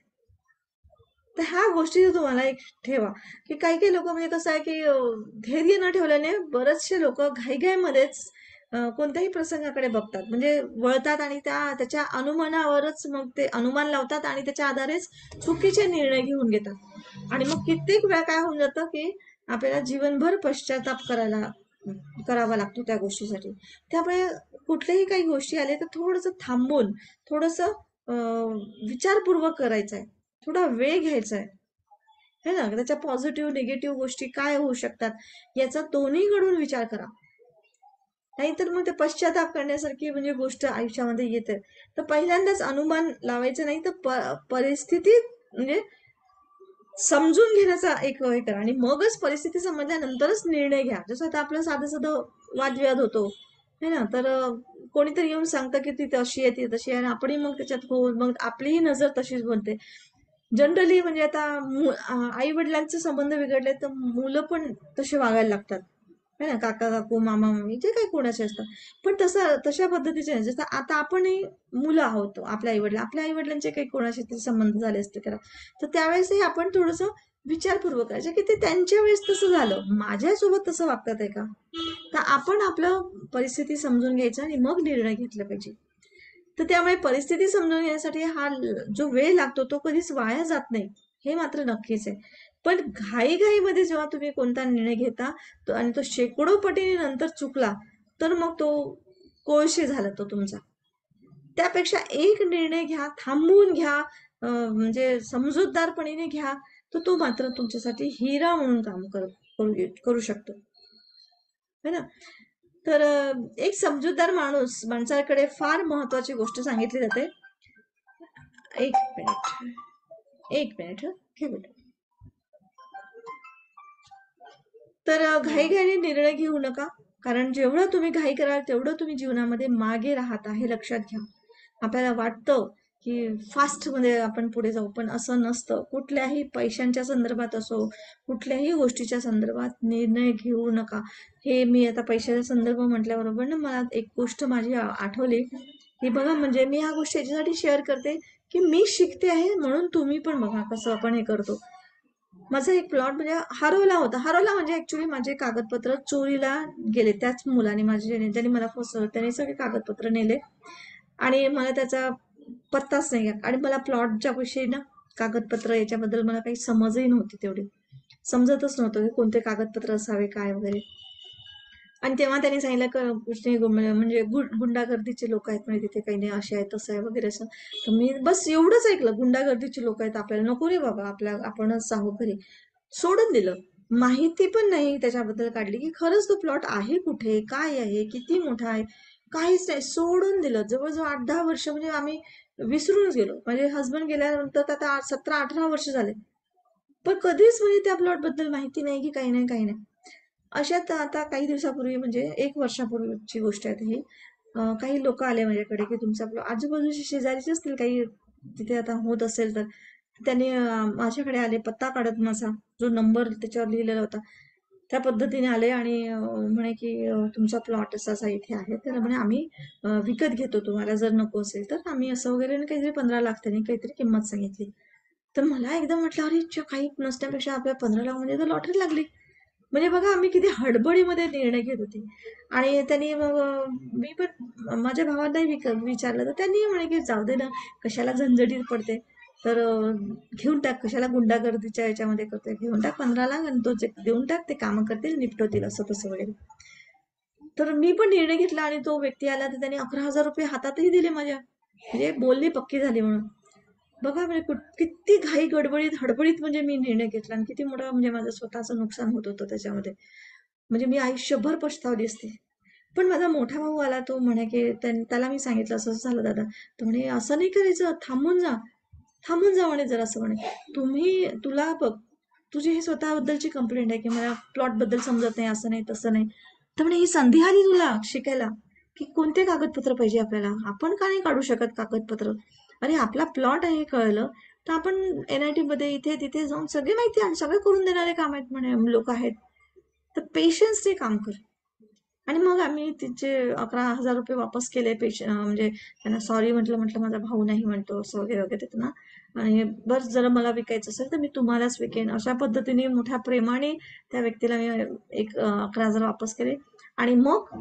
तर ह्या गोष्टी तुम्हाला एक ठेवा की काही काही लोक म्हणजे कसं आहे की धैर्य न ठेवल्याने बरेचसे लोक घाईघाईमध्येच कोणत्याही प्रसंगाकडे बघतात, म्हणजे वळतात आणि त्याच्या अनुमानावरच मग ते अनुमान लावतात आणि त्याच्या आधारेच चुकीचे निर्णय घेऊन घेतात. आणि मग कित्येक वेळा काय होऊन जातं की आपल्याला जीवनभर पश्चाताप करावा लागतो त्या गोष्टीसाठी. त्यामुळे कुठल्याही काही गोष्टी आल्या तर थोडंसं थांबून थोडंसं विचारपूर्वक करायचं आहे, थोडा वेळ घ्यायचा आहे ना. त्याच्या पॉझिटिव्ह निगेटिव्ह गोष्टी काय होऊ शकतात याचा दोन्हीकडून विचार करा. नाहीतर मग ते पश्चाताप करण्यासारखी म्हणजे गोष्ट आयुष्यामध्ये येते. तर पहिल्यांदाच अनुमान लावायचं नाही, तर परिस्थिती म्हणजे समजून घेण्याचा एक हे करा आणि मगच परिस्थिती समजल्यानंतरच निर्णय घ्या. जसं आता आपलं साधं साधं वादविवाद होतो है ना, तर कोणीतरी येऊन सांगतं की ती तशी आहे ती तशी आहे आणि आपणही मग त्याच्यात हो, मग आपलीही नजर तशीच बनते. जनरली म्हणजे आता आई वडिलांचे संबंध बिघडले तर मुलं पण तसे वागायला लागतात है ना, काका काकू मामा मामी जे काही कोणाचे असतात. पण तशा पद्धतीचे नाही. जसं आता आपणही मुलं आहोत, आपल्या आई वडिलांचे काही कोणाशी तरी संबंध झाले असते करा, तर त्यावेळेसही आपण थोडंसं विचारपूर्वक करायचं की ते त्यांच्या वेळेस तसं झालं, माझ्यासोबत तसं वागतात आहे का. तर आपण आपलं परिस्थिती समजून घ्यायचं आणि मग निर्णय घेतला पाहिजे. तर त्यामुळे परिस्थिती समजून घेण्यासाठी हा जो वेळ लागतो तो कधीच वाया जात नाही, हे मात्र नक्कीच आहे. पण घाईघाईमध्ये जेव्हा तुम्ही कोणता निर्णय घेता आणि तो शेकडो पटीने नंतर चुकला, तर मग तो कोळशे झाला तो तुमचा. त्यापेक्षा एक निर्णय घ्या, थांबून घ्या, म्हणजे समजूतदारपणे घ्या, तर तो मात्र तुमच्यासाठी हिरा म्हणून काम करू शकतो, है ना. तर एक समजूतदार माणसाकडे फार महत्वाची गोष्ट सांगितली जाते. एक मिनिट घे बेटा. तर घाईघाईने निर्णय घेऊ नका, कारण जेवढं तुम्ही घाई कराल तेवढं तुम्ही जीवनामध्ये मागे राहता हे लक्षात घ्या. आपल्याला वाटतं की फास्ट मध्ये आपण पुढे जाऊ, पण असं नसतं. कुठल्याही पैशांच्या संदर्भात असो, कुठल्याही गोष्टीच्या संदर्भात निर्णय घेऊ नका. हे मी आता पैशाचा संदर्भ म्हटल्याबरोबर ना मला एक गोष्ट माझी आठवली की बघा, म्हणजे मी ह्या गोष्टी याच्यासाठी शेअर करते की मी शिकते आहे, म्हणून तुम्ही पण बघा कसं आपण हे करतो. माझा एक प्लॉट म्हणजे हरवला म्हणजे ऍक्च्युली माझे कागदपत्र चोरीला गेले. त्याच मुलाने ज्यांनी मला फसवलं त्याने सगळे कागदपत्र नेले आणि मला त्याचा पत्ताच नाही. आणि मला प्लॉटच्या विषयी ना कागदपत्र याच्याबद्दल मला काही समजही नव्हती, तेवढी समजतच नव्हतं की कोणते कागदपत्र असावे काय वगैरे. आणि तेव्हा त्यांनी सांगितलं म्हणजे गुंडागर्दीचे लोक आहेत, म्हणजे तिथे काही नाही, असे आहे तसं आहे वगैरे असं. तर मी बस एवढंच ऐकलं, गुंडागर्दीचे लोक आहेत, आपल्याला नको रे बाबा, आपणच आहो घरी. सोडून दिलं. माहिती पण नाही त्याच्याबद्दल काढली की खरंच तो प्लॉट आहे कुठे, काय आहे, किती मोठा आहे, काहीच नाही. सोडून दिलं. जवळजवळ 8-10 वर्ष म्हणजे आम्ही विसरूनच गेलो. माझे हसबंड गेल्यानंतर आता 17-18 वर्ष झाले, पण कधीच म्हणजे त्या प्लॉट बद्दल माहिती नाही की काही नाही. अशात आता काही दिवसापूर्वी, म्हणजे 1 वर्षापूर्वीची गोष्ट आहे ही, काही लोक आले माझ्याकडे की तुमचा आजूबाजूचे शेजारीचे असतील काही, तिथे आता होत असेल तर त्यांनी माझ्याकडे आले, पत्ता काढत माझा जो नंबर त्याच्यावर लिहिलेला होता त्या पद्धतीने आले आणि म्हणे की तुमचा प्लॉट असा इथे आहे, तर म्हणे आम्ही विकत घेतो, तुम्हाला जर नको असेल तर. आम्ही असं वगैरे काहीतरी 15 लाख त्यांनी काहीतरी किंमत सांगितली. तर मला एकदम म्हटलं, अरे काही नसण्यापेक्षा आपल्या 15 लाख म्हणजे तर लॉटरी लागली. म्हणजे बघा आम्ही किती हडबडीमध्ये निर्णय घेत होते. आणि त्यांनी मग मी पण माझ्या भावांनाही विचारलं, तर त्यांनी म्हणे की जाऊ दे ना, कशाला झंझटीत पडते, तर घेऊन टाक, कशाला गुंडागर्दीच्या याच्यामध्ये करते, घेऊन टाक 15 लाख आणि तो देऊन टाक, ते कामं करतील, निपटवतील, असं तसं वगैरे. तर मी पण निर्णय घेतला आणि तो व्यक्ती आला तर त्यांनी 11,000 रुपये हातातही दिले माझ्या, म्हणजे बोलणी पक्की झाली म्हणून. बघा म्हणजे किती घाई गडबडीत हडबडीत म्हणजे मी निर्णय घेतला आणि किती मोठं म्हणजे माझं स्वतःचं नुकसान होत होतं त्याच्यामध्ये. म्हणजे मी आयुष्यभर पछतावली असते. पण माझा मोठा भाऊ आला, तो म्हणे की त्याला मी सांगितलं असं झालं दादा, तो म्हणे असं नाही करायचं, थांबून जा म्हणे जरा, असं म्हणे तुला बघ, तुझी ही स्वतःबद्दलची कंप्लेंट आहे की मला प्लॉट बद्दल समजत नाही, असं नाही तसं नाही. तर म्हणे ही संधी आली तुला शिकायला की कोणते कागदपत्र पाहिजे आपल्याला, आपण का नाही काढू शकत कागदपत्र. अरे आपला प्लॉट आहे कळलं तर आपण NIT मध्ये इथे तिथे जाऊन सगळे माहिती आणि सगळे करून देणारे काम आहेत म्हणे लोक आहेत. तर पेशन्सने काम कर. आणि मग आम्ही तिचे 11,000 रुपये वापस केले. म्हणजे त्यांना सॉरी म्हटलं माझा भाऊ नाही म्हणतो असं वगैरे वगैरे ना, आणि बस जरा मला विकायचं असेल तर मी तुम्हालाच विकेन, अशा पद्धतीने मोठ्या प्रेमाने त्या व्यक्तीला मी 11,000 वापस केले. आणि मग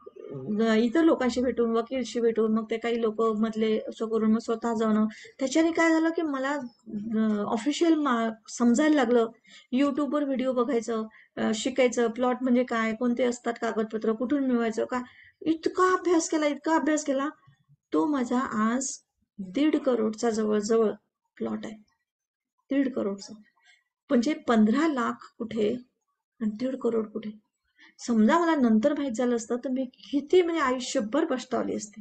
इतर लोकांशी भेटून, वकीलशी भेटून, मग ते काही लोक मधले असं करून मग स्वतः जाणं, त्याच्याने काय झालं की मला ऑफिशियल समजायला लागलं. युट्यूबवर व्हिडिओ बघायचं, शिकायचं, प्लॉट म्हणजे काय, कोणते असतात कागदपत्र, कुठून मिळवायचं, काय, इतका अभ्यास केला. तो माझा आज 1.5 करोडचा जवळजवळ प्लॉट आहे. 1.5 करोडचा म्हणजे 15 लाख कुठे आणि 1.5 करोड कुठे. समजा मला नंतर माहित झालं असतं तर मी किती म्हणजे आयुष्यभर पछतावली असते.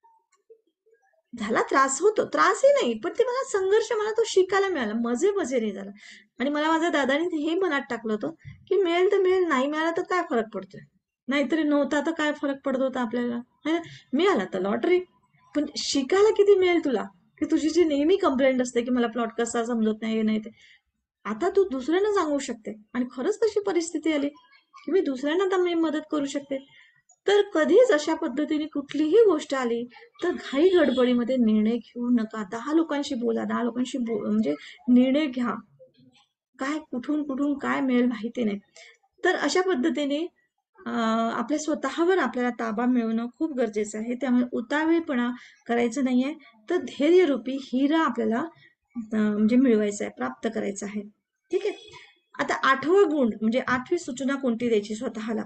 झाला त्रास, होतो त्रासही नाही, पण ते मला संघर्ष, मला तो शिकायला मिळाला, मजे नाही झाला. आणि मला माझ्या दादाने हे मनात टाकलं होतं की मिळेल तर मिळेल, नाही मिळाला तर काय फरक पडतोय, नाहीतरी नव्हता तर काय फरक पडत होता आपल्याला, है ना. मिळाला तर लॉटरी, पण शिकायला किती मिळेल तुला, की तुझी जी नेहमी कंप्लेंट असते की मला प्लॉट कसा समजत नाही, हे नाही ते, आता तू दुसऱ्यांना सांगू शकते. आणि खरंच तशी परिस्थिती आली की मी दुसऱ्यांना आता मी मदत करू शकते. तर कधीच अशा पद्धतीने कुठलीही गोष्ट आली तर घाई गडबडीमध्ये निर्णय घेऊ नका. 10 लोकांशी बोला, 10 लोकांशी म्हणजे निर्णय घ्या. काय कुठून काय मिळेल माहिती नाही. तर अशा पद्धतीने आपल्या स्वतःवर आपल्याला ताबा मिळवणं खूप गरजेचं आहे. त्यामुळे उतावीळपणा करायचं नाहीये, तर धैर्यरूपी हिरा आपल्याला म्हणजे मिळवायचा आहे, प्राप्त करायचा आहे. ठीक आहे. आता 8वा गुण म्हणजे 8वी सूचना कोणती द्यायची स्वतःला?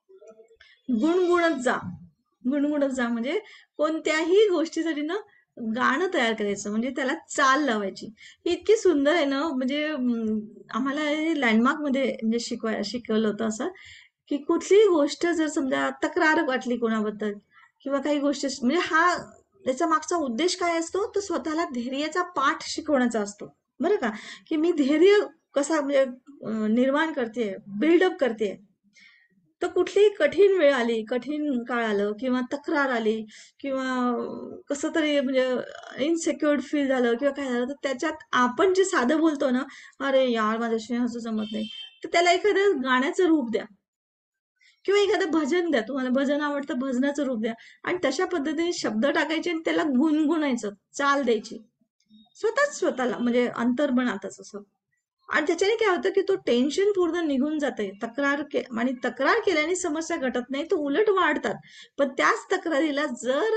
गुणगुणत जा. गुणगुणत जा म्हणजे कोणत्याही गोष्टीसाठी ना गाणं तयार करायचं, म्हणजे त्याला चाल लावायची. ही इतकी सुंदर आहे ना, म्हणजे आम्हाला लँडमार्क मध्ये म्हणजे शिकवलं होतं असं, की कुठलीही गोष्ट जर समजा तक्रार वाटली कोणाबद्दल किंवा काही गोष्टी म्हणजे त्याचा मागचा उद्देश काय असतो, तर स्वतःला धैर्याचा पाठ शिकवण्याचा असतो बरं का, की मी धैर्य कसा म्हणजे निर्माण करते, बिल्डअप करते. तर कुठलीही कठीण वेळ आली, कठीण काळ आलं किंवा तक्रार आली किंवा कसं तरी म्हणजे इनसिक्युअर्ड फील झालं किंवा काय झालं, तर त्याच्यात आपण जे साधं बोलतो ना, अरे यार माझ्याशी असं जमत नाही, तर त्याला एखाद्या गाण्याचं रूप द्या किंवा एखादं भजन द्या. तुम्हाला भजन आवडतं, भजनाचं रूप द्या आणि तशा पद्धतीने शब्द टाकायचे आणि त्याला गुणगुणायचं, चाल द्यायची. स्वतःला म्हणजे अंतर्मनातच असं. आणि त्याच्याने काय होतं, की तो टेन्शन पूर्ण निघून जाते. आणि तक्रार केल्याने समस्या घटत नाही, तर उलट वाढतात. पण त्याच तक्रारीला जर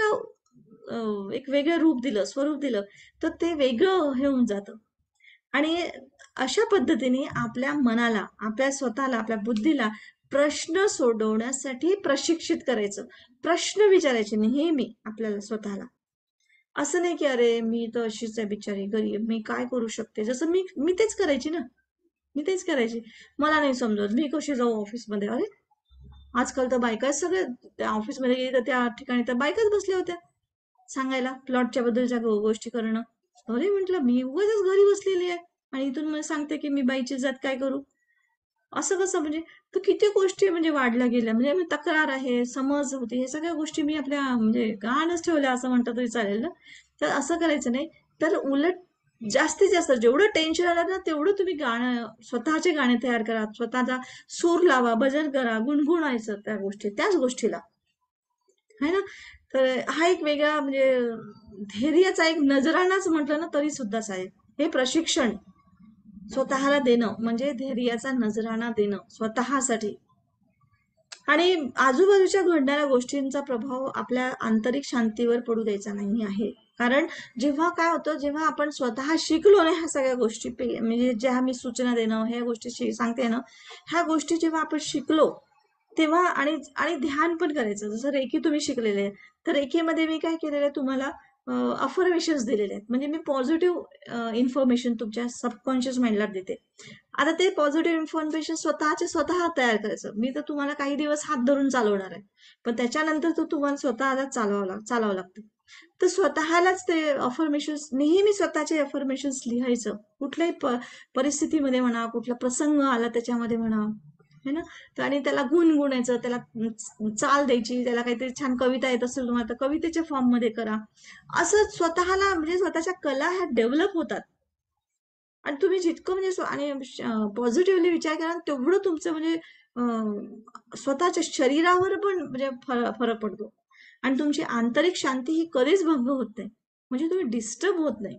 एक वेगळं रूप दिलं, स्वरूप दिलं, तर ते वेगळं हे होऊन जातं. आणि अशा पद्धतीने आपल्या मनाला, आपल्या स्वतःला, आपल्या बुद्धीला प्रश्न सोडवण्यासाठी प्रशिक्षित करायचं. प्रश्न विचारायचे नेहमी आपल्याला स्वतःला. असं नाही की अरे मी तर अशीच आहे बिचारी गरीब, मी काय करू शकते? जसं मी मी तेच करायची ना. मी तेच करायची. मला नाही समजत, मी कशी जाऊ ऑफिसमध्ये? अरे आजकाल तर बायकाच सगळे त्या ऑफिसमध्ये गेली तर त्या ठिकाणी तर बायकाच बसल्या होत्या सांगायला प्लॉटच्या बद्दलच्या गोष्टी करणं. अरे म्हटलं मी उगाचच घरी बसलेली आहे आणि इथून मला सांगते की मी बाईची जात काय करू? असं कसं म्हणजे? तर किती गोष्टी म्हणजे वाढल्या गेल्या. म्हणजे तक्रार आहे, समज होती, हे सगळ्या गोष्टी मी आपल्या म्हणजे गहाणच ठेवल्या असं म्हटलं तरी चालेल ना. तर असं करायचं नाही. तर उलट जास्तीत जास्त जेवढं टेन्शन आलं ना, तेवढं तुम्ही गाणं स्वतःचे गाणे तयार करा. स्वतःचा सूर लावा, भजन करा, गुणगुणायचं त्याच गोष्टीला. है ना? तर हा एक वेगळा म्हणजे धैर्याचा एक नजराणाच म्हटलं ना तरी सुद्धा चालेल. हे प्रशिक्षण स्वतःला देणं म्हणजे धैर्याचा नजराणा देणं स्वतःसाठी. आणि आजूबाजूच्या घडणाऱ्या गोष्टींचा प्रभाव आपल्या आंतरिक शांतीवर पडू द्यायचा नाही आहे. कारण जेव्हा काय होतं, जेव्हा आपण स्वतः शिकलो ना ह्या सगळ्या गोष्टी म्हणजे ज्या मी सूचना देणं, ह्या गोष्टी सांगते ना, ह्या गोष्टी जेव्हा आपण शिकलो तेव्हा आणि आणि ध्यान पण करायचं. जसं रेकी तुम्ही शिकलेले आहे, तर रेकीमध्ये मी काय केलेलं आहे तुम्हाला अफर्मेशन्स दिलेले आहेत. म्हणजे मी पॉझिटिव्ह इन्फॉर्मेशन तुमच्या सबकॉन्शियस माइंडला देते. आता ते पॉझिटिव्ह इन्फॉर्मेशन स्वतः तयार करायचं. मी तर तुम्हाला काही दिवस हात धरून चालवणार आहे. पण त्याच्यानंतर तो तुम्हाला स्वतःला चालावं लागतं. तर स्वतःलाच ते अफर्मेशन्स नेहमी स्वतःचे अफर्मेशन्स लिहायचं. कुठल्याही परिस्थितीमध्ये म्हणा, कुठला प्रसंग आला त्याच्यामध्ये म्हणा, है ना? तर आणि त्याला गुणगुणायचं, त्याला चाल द्यायची, त्याला काहीतरी छान कविता येत असेल तुम्हाला तर कवितेच्या फॉर्म मध्ये करा. असं स्वतःला म्हणजे स्वतःच्या कला ह्या डेव्हलप होतात. आणि तुम्ही जितकं म्हणजे आणि पॉझिटिव्हली विचार करा तेवढं तुमचं म्हणजे स्वतःच्या शरीरावर पण म्हणजे फरक पडतो आणि तुमची आंतरिक शांती ही कधीच भंग होत नाही. म्हणजे तुम्ही डिस्टर्ब होत नाही.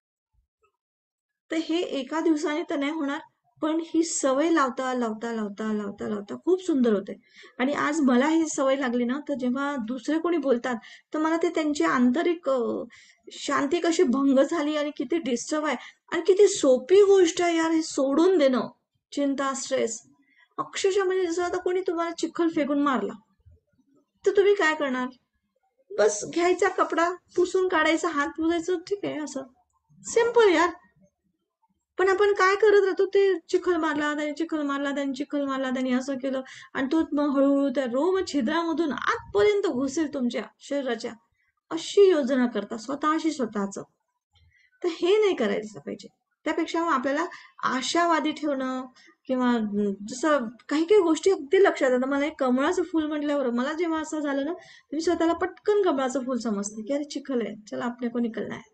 तर हे एका दिवसाने तर नाही होणार, पण ही सवय लावता लावता लावता लावता लावता खूप सुंदर होते. आणि आज मला ही सवय लागली ना, तर जेव्हा दुसरे कोणी बोलतात तर मला ते त्यांची आंतरिक शांती कशी भंग झाली आणि किती डिस्टर्ब आहे आणि किती सोपी गोष्ट आहे यार हे सोडून देणं. चिंता, स्ट्रेस अक्षरशः म्हणजे जसं आता कोणी तुम्हाला चिखल फेकून मारला तर तुम्ही काय करणार? बस घ्यायचा कपडा पुसून काढायचा, हात पुसायचं, ठीक आहे, असं सिंपल यार. पण आपण काय करत राहतो, ते चिखल मारला त्यांनी असं केलं आणि तो मग हळूहळू त्या रोम छिद्रामधून आतपर्यंत घुसेल तुमच्या शरीराच्या, अशी योजना करता स्वतःच. तर हे नाही करायचं पाहिजे. त्यापेक्षा मग आपल्याला आशावादी ठेवणं किंवा जसं काही काही गोष्टी अगदी लक्षात येतात. मला एक कमळाचं फुल म्हटल्यावर मला जेव्हा असं झालं ना, मी स्वतःला पटकन कमळाचं फुल समजते की अरे चिखल आहे, चला आपल्या को निकलना है.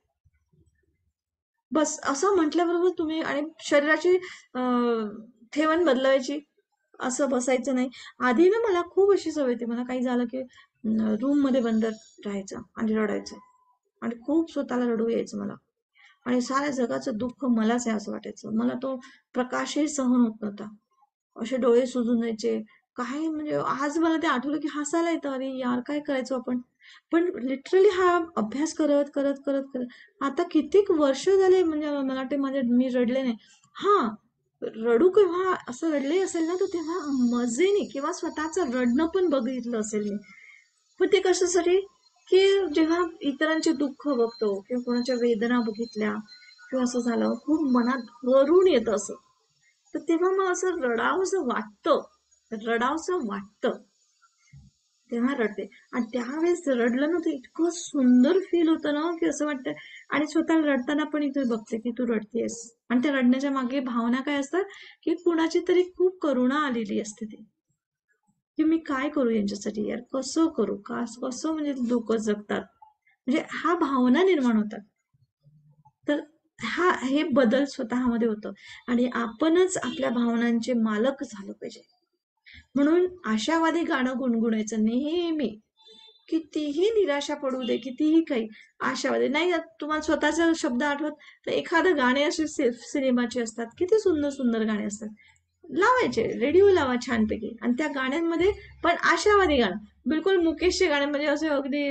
बस असं म्हटल्याबरोबर तुम्ही आणि शरीराची ठेवण बदलवायची, असं बसायचं नाही. आधी ना मला खूप अशी सवय होती, मला काही झालं की रूम मध्ये बंद राहायचं आणि रडायचं आणि खूप स्वतःला रडू यायचं मला आणि साऱ्या जगाचं दुःख मलाच आहे असं वाटायचं. मला तो प्रकाशही सहन होत नव्हता. असे डोळे सुजून जायचे. काय म्हणजे आज मला ते आठवलं की हसायला येतं, अरे यार काय करायचो आपण. पण लिटरली हा अभ्यास करत करत करत करत आता कित्येक वर्ष झाले म्हणजे मला वाटते मी रडले नाही. हा रडू केव्हा असं रडले असेल ना, तर तेव्हा मजेने किंवा स्वतःचं रडणं पण बघितलं असेल मी. पण ते कशासाठी, की जेव्हा इतरांचे दुःख बघतो किंवा कोणाच्या वेदना बघितल्या किंवा असं झालं, खूप मनात भरून येतं असं, तर तेव्हा मग असं रडावंसं वाटतं, रडावंसं वाटतं, तेव्हा रडते. आणि त्यावेळेस रडलं ना, तर इतकं सुंदर फील होतं ना, की असं वाटतं. आणि स्वतःला रडताना पण इथे बघते की तू रडतेस, आणि त्या रडण्याच्या मागे भावना काय असतात, की कुणाची तरी खूप करुणा आलेली असते ती, की मी काय करू यांच्यासाठी यार, कसं करू, कसं म्हणजे लोक जगतात, म्हणजे हा भावना निर्माण होतात. तर हे बदल स्वतःमध्ये होतं, आणि आपणच आपल्या भावनांचे मालक झालं पाहिजे. म्हणून आशावादी गाणं गुणगुणायचं नेहमी, कितीही निराशा पडू दे, कितीही काही, आशावादी नाही. तुम्हाला स्वतःचा शब्द आठवत तर एखादं गाणे असे सिनेमाचे असतात, किती सुंदर सुंदर गाणे असतात, लावायचे, रेडिओ लावा छानपैकी, आणि त्या गाण्यांमध्ये पण आशावादी गाणं, बिलकुल मुकेशचे गाणे म्हणजे असे अगदी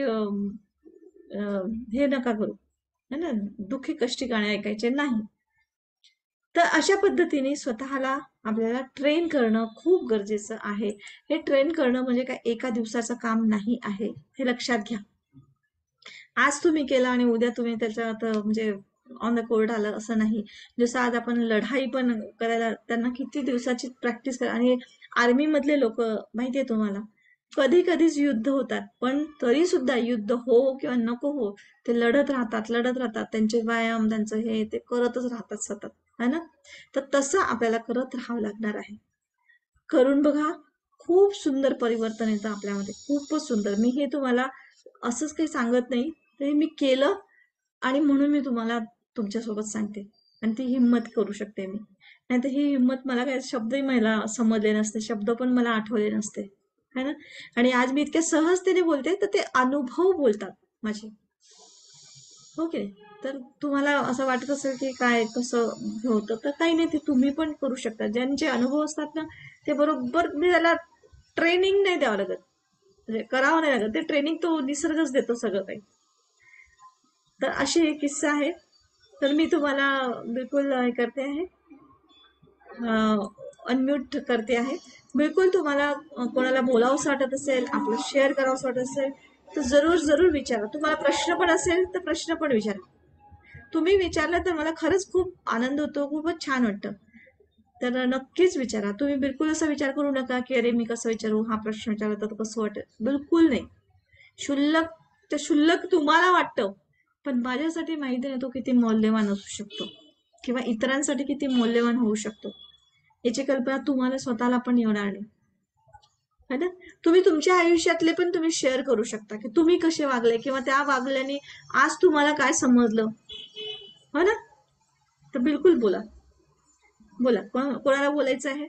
हे नका करू, है ना, दुःखी कष्टी गाणे ऐकायचे नाही. तर अशा पद्धतीने स्वतःला आपल्याला ट्रेन करणं खूप गरजेचं आहे. हे ट्रेन करणं म्हणजे काय एका दिवसाचं काम नाही आहे, हे लक्षात घ्या. आज तुम्ही केलं आणि उद्या तुम्ही त्याच्यात म्हणजे ऑन द कोर्ट आलं असं नाही. जसं आज आपण लढाई पण करायला त्यांना किती दिवसाची प्रॅक्टिस करा. आणि आर्मी मधले लोक माहितीये तुम्हाला, कधी कधीच युद्ध होतात, पण तरी सुद्धा युद्ध हो किंवा नको हो, ते लढत राहतात, त्यांचे व्यायाम, त्यांचं हे ते करतच राहतात सतत, है ना. तर तसं आपल्याला करत राहावं लागणार आहे. करून बघा, खूप सुंदर परिवर्तन येतं आपल्यामध्ये, खूपच सुंदर. मी हे तुम्हाला असंच काही सांगत नाही, ते मी केलं आणि म्हणून मी तुम्हाला तुमच्यासोबत सांगते, आणि ती हिंमत करू शकते मी. नाहीतर ही हिंमत, मला काय शब्दही मला समजले नसते, शब्द पण मला आठवले नसते, है ना. आणि आज मी इतक्या सहजतेने बोलते, तर ते अनुभव बोलतात माझे, हो की नाही. तर तुम्हाला असं वाटत असेल की काय कसं हे होतं, तर काही नाही, ते तुम्ही पण करू शकता. ज्यांचे अनुभव असतात ना, ते बरोबर, मी त्याला ट्रेनिंग नाही द्यावं लागत, म्हणजे करावं नाही लागत, ते ट्रेनिंग तो निसर्गच देतो सगळं काही. तर अशी एक किस्सा आहे. तर मी तुम्हाला बिलकुल हे करते आहे, अनम्यूट करते आहे. बिलकुल तुम्हाला कोणाला बोलावंसं वाटत असेल, आपलं शेअर करावंसं वाटत असेल, तर जरूर जरूर विचारा. तुम्हाला प्रश्न पण असेल तर प्रश्न पण विचारा. तुम्ही विचारलं तर मला खरंच खूप आनंद होतो, खूपच छान वाटतं. तर नक्कीच विचारा. तुम्ही बिलकुल असा विचार करू नका की अरे मी कसं विचारू, हा प्रश्न विचारला तर कसं वाटेल, बिलकुल नाही. क्षुल्लक, ते क्षुल्लक तुम्हाला वाटतं, पण माझ्यासाठी माहिती नाही तो किती मौल्यवान असू शकतो, किंवा इतरांसाठी किती मौल्यवान होऊ शकतो, याची कल्पना तुम्हाला स्वतःला पण येणार नाही, है ना. तुम्ही तुमच्या आयुष्यातले पण तुम्ही शेअर करू शकता, की तुम्ही कसे वागले किंवा त्या वागल्याने आज तुम्हाला काय समजलं, हो ना. तर बिलकुल बोला, बोला, कोणाला बोलायचं आहे.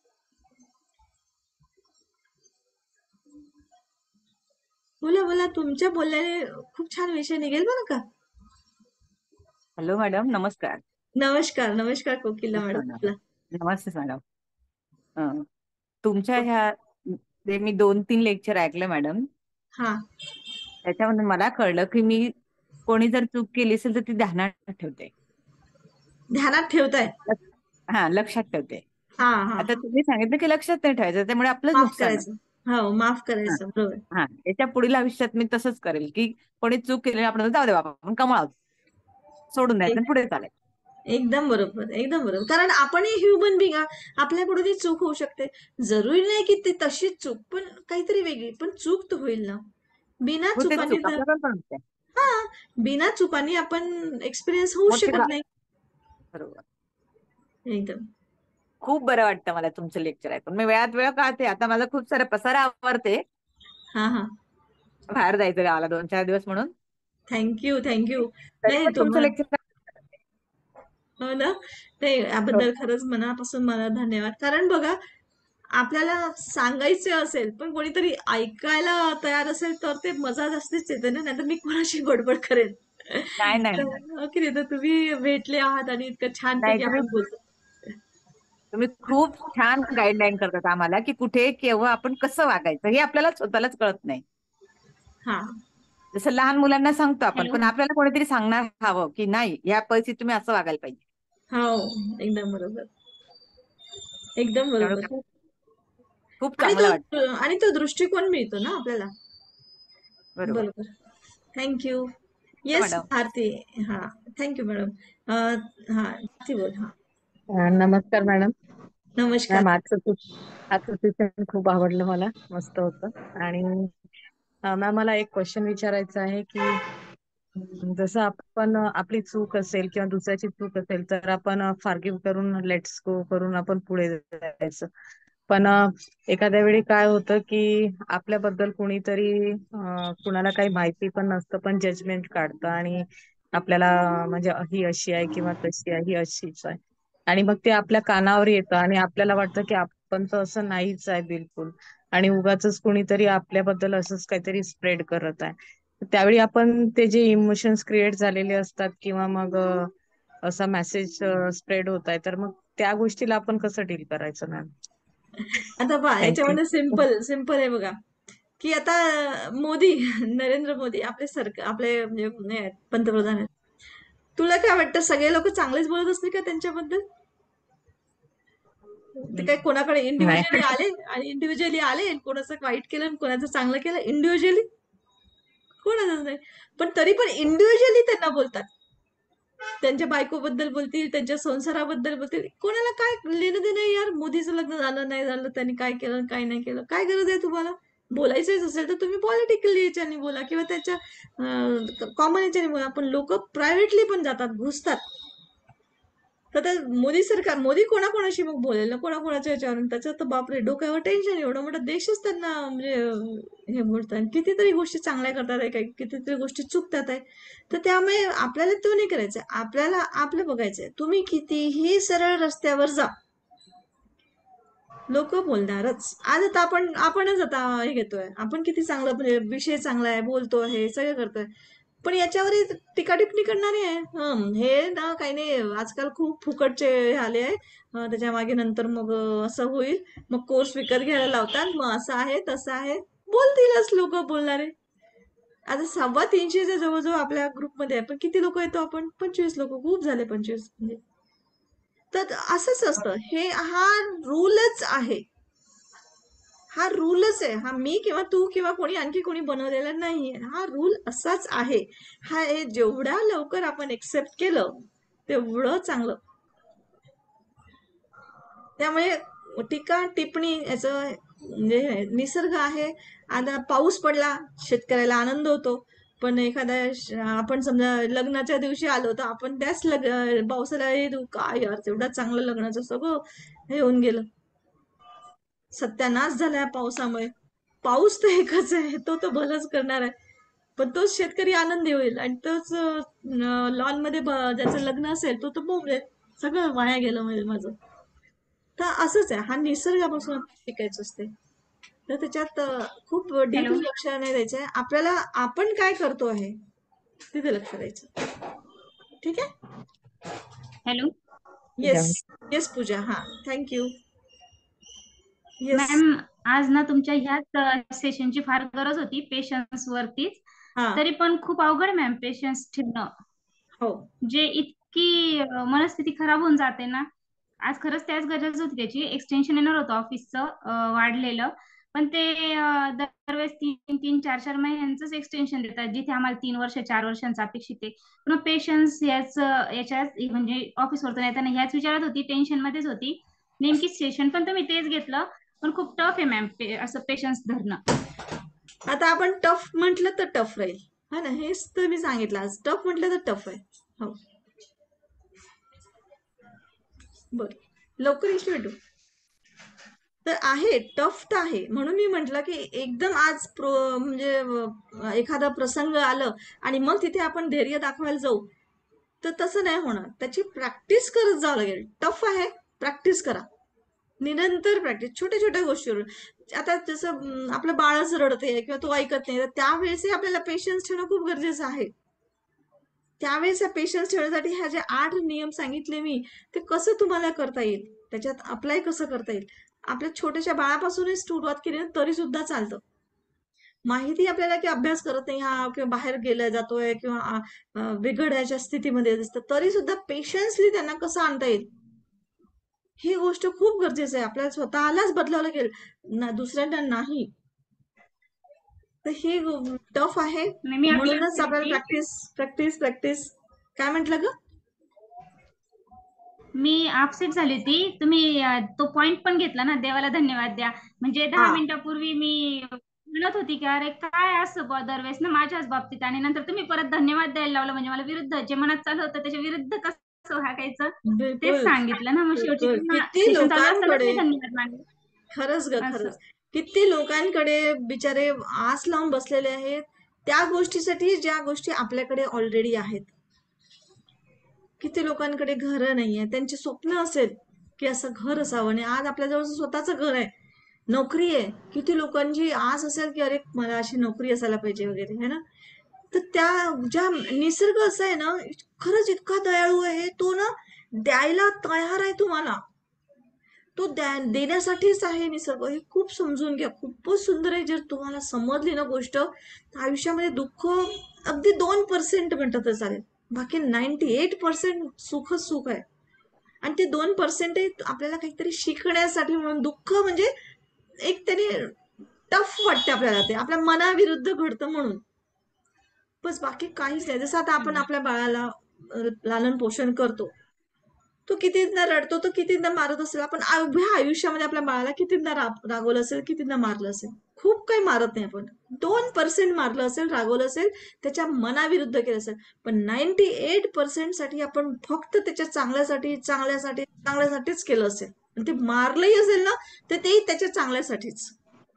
बोला बोला, तुमच्या बोलल्याने खूप छान विषय निघेल बरं का. हॅलो मॅडम, नमस्कार. नमस्कार नमस्कार कोकिला नमस्कार मॅडम, मॅडम. बोला. नमस्ते मॅडम. तुमच्या ह्या ते मी 2-3 लेक्चर ऐकलं मॅडम. हा, त्याच्यामध्ये मला कळलं की मी कोणी जर चूक केली असेल तर ती ध्यानात ठेवते. ध्यानात ठेवताय. हा, लक्षात ठेवते. हा हा आता हा. तुम्ही सांगितलं की लक्षात नाही ठेवायचं, त्यामुळे आपलंच माफ नुकसान आहे. करायचं. हो, माफ हा करायचं, बरोबर. हा, याच्या पुढील आयुष्यात मी तसंच करेल की कोणी चूक केली आपण जाऊ दे बाबा, आपण कमाल सोडून द्यायचं आणि एक- पुढे चालायचं. एकदम बरोबर, एकदम बरोबर. कारण आपणही ह्युमन बिंग, आपल्याकडूनही चूक होऊ शकते. जरुरी नाही की ते तशीच चूक, पण काहीतरी वेगळी, पण चूक तर होईल ना. बिना होते चुकांनी चूक, तर, आपल्याकडून पण होते. हा, बिना चुकांनी आपण एक्सपिरियन्स होऊ मोठी शकत नाही. बरोबर. एकदम. खूप बरं वाटतं मला तुमचं लेक्चर ऐकून. मी वेळात वेळ काढते. आता मला खूप सारा पसारा आवरते, हा हा. बाहेर जायचं गावाला 2-4 दिवस म्हणून. Thank you thank you. तरी नाही पण तुमचं तुम्हाला, लेक्चर हो ना, ते याबद्दल खरंच मनापासून मला धन्यवाद. कारण बघा, आपल्याला सांगायचे असेल पण कोणीतरी ऐकायला तयार असेल तर ते मजा जास्तीच येते ना, नाहीतर मी कोणाशी बडबड करेन. नाही नाही तर हो की नाही, तर तुम्ही भेटले आहात आणि इतकं नाही, छानपैकी तुम्ही आपण बोलतो. तुम्ही खूप छान गाईडलाईन करतात आम्हाला की कुठे केव्हा आपण कसं वागायचं हे आपल्याला स्वतःलाच कळत नाही. हा, जसं लहान मुलांना सांगतो आपण, हॅलो. पण आपल्याला कोणीतरी सांगणार हवं की नाही या परिस्थितीत तुम्ही असं वागायला पाहिजे. हो, एकदम बरोबर. एकदम त्यामुळे बरोबर. खूप खूप आणि चांगलं वाटतं. तो दृष्टिकोन मिळतो ना आपल्याला. बरोबर. बरोबर. थँक्यू. हो, येस मॅडम. भारती. हा, थँक्यू मॅडम. हा, भारती बोल. हा, नमस्कार मॅडम. नमस्कार. मॅम आजचं सेशन खूप आवडलं मला, मस्त होतं. आणि मॅम मला एक क्वेश्चन विचारायचा आहे की जसं आपण आपली चूक असेल किंवा दुसऱ्याची चूक असेल तर आपण फॉरगिव्ह करून लेट्स गो करून आपण पुढे जायचं. पण एखाद्या वेळी काय होतं की आपल्याबद्दल कुणीतरी कुणाला काही माहिती पण नसतं पण जजमेंट काढतं आणि आपल्याला म्हणजे ही अशी आहे किंवा तशी आहे, ही अशीच आहे. आणि मग ते आपल्या कानावर येतं आणि आपल्याला वाटतं की आपण तर असं नाहीच आहे बिलकुल. आणि उगाचच कुणीतरी आपल्याबद्दल असंच काहीतरी स्प्रेड करत आहे. त्यावेळी आपण ते जे इमोशन्स क्रिएट झालेले असतात किंवा मग असा मेसेज स्प्रेड होत आहे तर मग त्या गोष्टीला आपण कसं डील करायचं मॅम? आता पहा, थँक्यू. याच्यामध्ये सिंपल सिंपल आहे बघा, की आता मोदी नरेंद्र मोदी आपले म्हणजे हे पंतप्रधान आहेत. तुला काय वाटतं, सगळे लोक चांगलेच बोलत असतील का त्यांच्याबद्दल? ते काय कोणाकडे नाही. इंडिव्हिज्युअली आले आणि कोणाचं वाईट केलं आणि कोणाचं चांगलं केलं इंडिव्हिज्युअली? कोणाचंच नाही. पण तरी पण इंडिव्हिज्युअली त्यांना बोलतात. त्यांच्या बायकोबद्दल बोलतील, त्यांच्या संसाराबद्दल बोलतील. कोणाला काय लेणं देणं आहे यार, मोदीचं लग्न झालं नाही झालं, त्यांनी काय केलं काय नाही केलं, काय गरज आहे तुम्हाला? बोलायचंच असेल तर तुम्ही पॉलिटिकली याच्याने बोला किंवा त्याच्या कॉमन याच्याने बोला. पण लोक प्रायव्हेटली पण जातात, घुसतात. तर त्या मोदी कोणाकोणाशी मग बोलेल ना, कोणाकोणाच्या याच्यावरून? त्याचं तर बापरे, डोक्यावर टेन्शन. एवढा मोठा देशच त्यांना म्हणजे हे बोलतात. कितीतरी गोष्टी चांगल्या करतात आहे, काही कितीतरी गोष्टी चुकतात आहे. तर त्यामुळे आपल्याला तो नाही करायचं, आपल्याला आपलं बघायचंय. तुम्ही कितीही सरळ रस्त्यावर जा, लोक बोलणारच. आज आता आपणच आता हे घेतोय, आपण किती चांगलं म्हणजे विषय चांगला आहे, बोलतो आहे, सगळं करतोय. पण याच्यावर टीका टिप्पणी करणारी आहे. हे ना काही नाही, आजकाल खूप फुकटचे हे आले आहे. त्याच्या मागे नंतर मग असं होईल, मग कोर्स विकत घ्यायला लावतात, मग असं आहे तसं आहे. बोलतीलच लोक बोलणारे. आता 350च्या जवळजवळ आपल्या ग्रुपमध्ये आहे, पण किती लोक येतो आपण? 25 लोक. खूप झाले 25 म्हणजे. तर असंच असतं हे, हा रूलच आहे. हा रूलच आहे. हा मी किंवा तू किंवा कोणी आणखी कोणी बनवलेला नाहीये. हा रूल असाच आहे. हे जेवढ्या लवकर आपण एक्सेप्ट केलं तेवढं चांगलं. त्यामुळे टीका टिप्पणी याचं म्हणजे निसर्ग आहे. आता पाऊस पडला, शेतकऱ्याला आनंद होतो. पण आपण समजा लग्नाच्या दिवशी आलो तर आपण त्याच पावसाला काय यार, तेवढा चांगलं लग्नाचं सगळं हे होऊन गेलं, सत्यानाश झाला या पावसामुळे. पाऊस तर एकच आहे, तो तर भलंच करणार आहे. पण तोच शेतकरी आनंदी होईल आणि तोच लॉन मध्ये ज्याचं लग्न असेल तो बोंबलेल, सगळं वाया गेलं म्हणजे माझं. तर असंच आहे, हा निसर्गापासून शिकायचं असते. तर त्याच्यात खूप हॅलो डीपली लक्ष नाही द्यायचंय आपल्याला, आपण काय करतो आहे तिथे लक्ष द्यायचं. ठीक आहे. Hello yes yes Pooja. हा, थँक्यू. येस. मॅम, आज ना तुमच्या ह्याच सेशनची फार गरज होती, पेशन्स वरतीच. हा. तरी पण खूप अवघड आहे मॅम पेशन्स ठेवणं. हो. जे इतकी मनस्थिती खराब होऊन जाते ना. आज खरंच त्याच गरज होती त्याची. एक्सटेन्शन येणार होतं ऑफिसचं वाढलेलं, पण ते दरवेळेस 3-4 महिन्यांचंच एक्सटेन्शन देतात, जिथे आम्हाला 3 वर्ष 4 वर्षांचं अपेक्षित आहे. पण पेशन्स याच्यात म्हणजे ऑफिसवरतून येताना ह्याच विचारात होती, टेन्शन मध्येच होती. नेमकी सेशन पण तुम्ही तेच घेतलं, पण खूप टफ आहे मॅम असं पेशन्स धरणं. आता आपण टफ म्हटलं तर टफ राहील, हा ना. हेच तर मी सांगितलं, आज टफ म्हटलं तर टफ आहे. हो, बर, लवकर इश्यू भेटू. तर आहे, टफ तर आहे. म्हणून मी म्हंटल की एकदम आज म्हणजे एखादा प्रसंग आलं आणि मग तिथे आपण धैर्य दाखवायला जाऊ तर तसं नाही होणार. त्याची प्रॅक्टिस करत जावं लागेल. टफ आहे, प्रॅक्टिस करा, निरंतर प्रॅक्टिस, छोट्या छोट्या गोष्टीवर. आता जसं आपलं बाळच रडते किंवा तो ऐकत नाही, तर त्यावेळेसही आपल्याला पेशन्स ठेवणं खूप गरजेचं आहे. त्यावेळेस पेशन्स ठेवण्यासाठी ह्या जे 8 नियम सांगितले मी, ते कसं तुम्हाला करता येईल, त्याच्यात अप्लाय कसं करता येईल. आपल्या छोट्याशा बाळापासूनच सुरुवात केली ना तरी सुद्धा चालतं. माहिती आपल्याला की अभ्यास करत नाही हा किंवा बाहेर गेला जातोय किंवा बिघडायच्या स्थितीमध्ये दिसतं, तरी सुद्धा पेशन्सली त्यांना कसं आणता येईल ही गोष्ट खूप गरजेचं आहे. आपल्याला स्वतःलाच बदलावं लागेल, दुसऱ्यांना नाही. तर ही टफ आहे, नाही, मी अपसेट म्हणूनच झाली आपल्याला ती. Practice practice practice. काय म्हंटल ग? मी अपसेट झाली होती. तुम्ही तो पॉइंट पण घेतला ना, देवाला धन्यवाद द्या. म्हणजे 10 हा मिनिटापूर्वी मी म्हणत होती की अरे काय असं दरवेळेस ना माझ्याच बाबतीत, आणि नंतर तुम्ही परत धन्यवाद द्यायला लावलं. म्हणजे मला विरुद्ध जे मनात चालू होतं त्याच्या विरुद्ध कसं वागायचं तेच बिलकुल सांगितलं ना. मग शेवटी बिलकुल. पुन्हा किती सेशन चालू असतानाच लोकांकडे, मी धन्यवाद मानले. खरंच ग असं. खरंच, किती लोकांकडे बिचारे आस लावून बसलेले आहेत त्या गोष्टीसाठी ज्या गोष्टी आपल्याकडे ऑलरेडी आहेत. किती लोकांकडे घरं नाहीये, त्यांचे स्वप्न असेल की असं घर असावं आणि आज आपल्याजवळ स्वतःचं घर आहे, नोकरी आहे. किती लोकांची आस असेल की अरे मला अशी नोकरी असायला पाहिजे वगैरे, है ना. तर त्या ज्या निसर्ग असा आहे ना, खरंच इतका दयाळू आहे तो ना, द्यायला तयार आहे तुम्हाला. तो देण्यासाठीच आहे निसर्ग, हे खूप समजून घ्या. खूपच सुंदर आहे. जर तुम्हाला समजली ना गोष्ट, तर आयुष्यामध्ये दुःख अगदी 2% म्हणतात तर चालेल, बाकी 98% सुखच सुख आहे. आणि ते 2% आपल्याला काहीतरी शिकण्यासाठी, म्हणून दुःख म्हणजे एक त्याने टफ वाटते आपल्याला, ते आपल्या मनाविरुद्ध घडतं म्हणून. बस बाकी काहीच नाही. जसं आता आपण आपल्या बाळाला लालन पोषण करतो, तो कितीदा रडतो, तो कितीदा मारत असेल. आपण उभ्या आयुष्यामध्ये आपल्या बाळाला कितीदा रागवलं असेल, कितीदा मारलं असेल. खूप काही मारत नाही आपण, 2% मारलं असेल, रागवलं असेल, त्याच्या मनाविरुद्ध केलं असेल. पण 98% साठी आपण फक्त त्याच्या चांगल्यासाठी चांगल्यासाठी चांगल्यासाठीच केलं असेल. आणि ते मारलंही असेल ना, तर तेही त्याच्या चांगल्यासाठीच.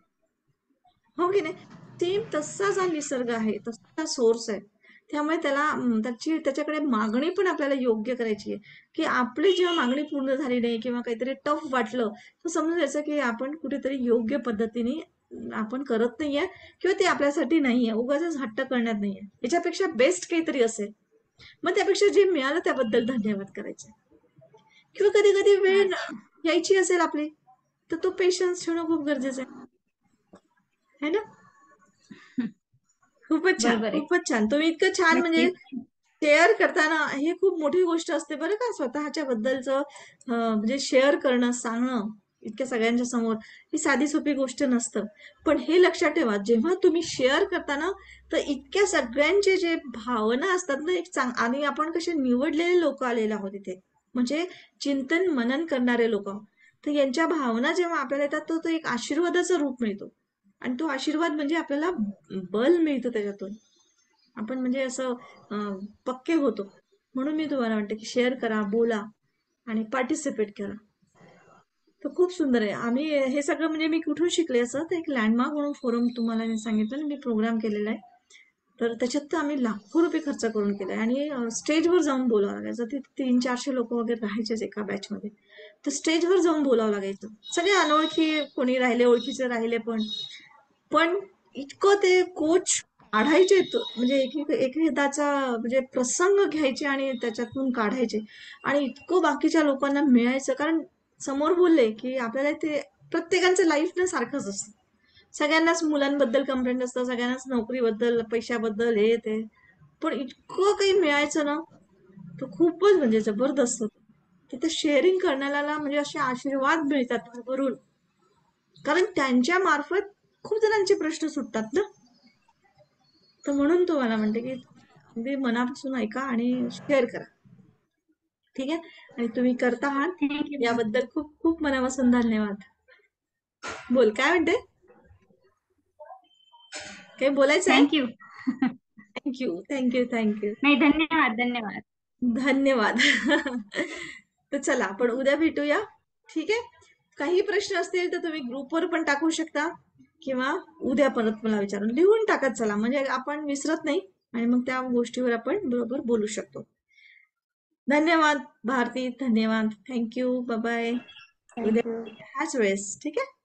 हो की नाही. सेम तसाच हा निसर्ग आहे, तसा सोर्स आहे. त्यामुळे त्याच्याकडे मागणी पण आपल्याला योग्य करायची आहे. की आपली जेव्हा मागणी पूर्ण झाली नाही किंवा काहीतरी टफ वाटलं, तर समजून घ्यायचं की आपण कुठेतरी योग्य पद्धतीने आपण करत नाहीये किंवा ते आपल्यासाठी नाहीये, उगाचच हट्ट करण्यात नाहीये. याच्यापेक्षा बेस्ट काहीतरी असेल, मग त्यापेक्षा जे मिळालं त्याबद्दल धन्यवाद करायचे. किंवा कधी कधी वेळ अच्छा. यायची असेल आपली, तर तो पेशन्स ठेवणं खूप गरजेचं आहे ना. खूपच छान, बरोबर आहे. खूपच छान. तुम्ही इतकं छान म्हणजे नक्कीच. शेअर करताना, हे खूप मोठी गोष्ट असते बरं का, स्वतःच्या बद्दलचं म्हणजे शेअर करणं, सांगणं इतक्या सगळ्यांच्या समोर, ही साधी सोपी गोष्ट नसतं. पण हे लक्षात ठेवा, जेव्हा तुम्ही शेअर करताना, तर इतक्या सगळ्यांचे जे भावना असतात ना, आणि आपण कसे निवडलेले लोक आलेले आहोत इथे, म्हणजे चिंतन मनन करणारे लोक, तर यांच्या भावना जेव्हा आपल्याला येतात, तर तो एक आशीर्वादाचं रूप मिळतो. आणि तो आशीर्वाद म्हणजे आपल्याला बल मिळतं त्याच्यातून, आपण म्हणजे असं पक्के होतो. म्हणून मी तुम्हाला म्हणते की शेअर करा, बोला आणि पार्टिसिपेट करा. तर खूप सुंदर आहे. आम्ही हे सगळं म्हणजे मी कुठून शिकले असं, तर एक लँडमार्क म्हणून फोरम तुम्हाला मी सांगितलं ना, मी प्रोग्राम केलेला आहे. तर त्याच्यात तर आम्ही लाखो रुपये खर्च करून केलाय. आणि स्टेजवर जाऊन बोलावं लागायचं. ते 300-400 लोक वगैरे राहायचेच एका बॅचमध्ये. तर स्टेजवर जाऊन बोलावं लागायचं. सगळे अनोळखी, कोणी राहिले, ओळखीचे राहिले, पण इतकं ते कोच काढायचे, म्हणजे एकेकाचा म्हणजे प्रसंग घ्यायचे आणि त्याच्यातून काढायचे. आणि इतकं बाकीच्या लोकांना मिळायचं, कारण समोर बोलले की आपल्याला ते प्रत्येकाचं लाईफ ना सारखंच असतं. सगळ्यांनाच मुलांबद्दल कंप्लेंट असतं, सगळ्यांनाच नोकरीबद्दल, पैशाबद्दल, हे ते. पण इतकं काही मिळायचं ना, तर खूपच म्हणजे जबरदस्त होतं. तिथे शेअरिंग करण्याला म्हणजे असे आशीर्वाद मिळतात भरभरून, कारण त्यांच्या मार्फत खूप जणांचे प्रश्न सुटतात ना. तर म्हणून तुम्हाला म्हणते की अगदी मनापासून ऐका आणि शेअर करा. ठीक आहे. आणि तुम्ही करता आहात थँक्यू. याबद्दल खूप खूप मनापासून धन्यवाद. बोल, काय म्हणते, काही बोलायचं आहे? थँक्यू. Thank you thank you thank you. नाही, धन्यवाद धन्यवाद. धन्यवाद. तर चला आपण उद्या भेटूया. ठीक आहे. काही प्रश्न असतील तर तुम्ही ग्रुपवर पण टाकू शकता, किंवा उद्या परत मला विचारून लिहून टाकत चला, म्हणजे आपण विसरत नाही आणि मग त्या गोष्टीवर आपण बरोबर बोलू शकतो. धन्यवाद भारती, धन्यवाद, थँक्यू, बाय बाय. उद्या थँक्यू. ह्याच वेळेस, ठीक आहे.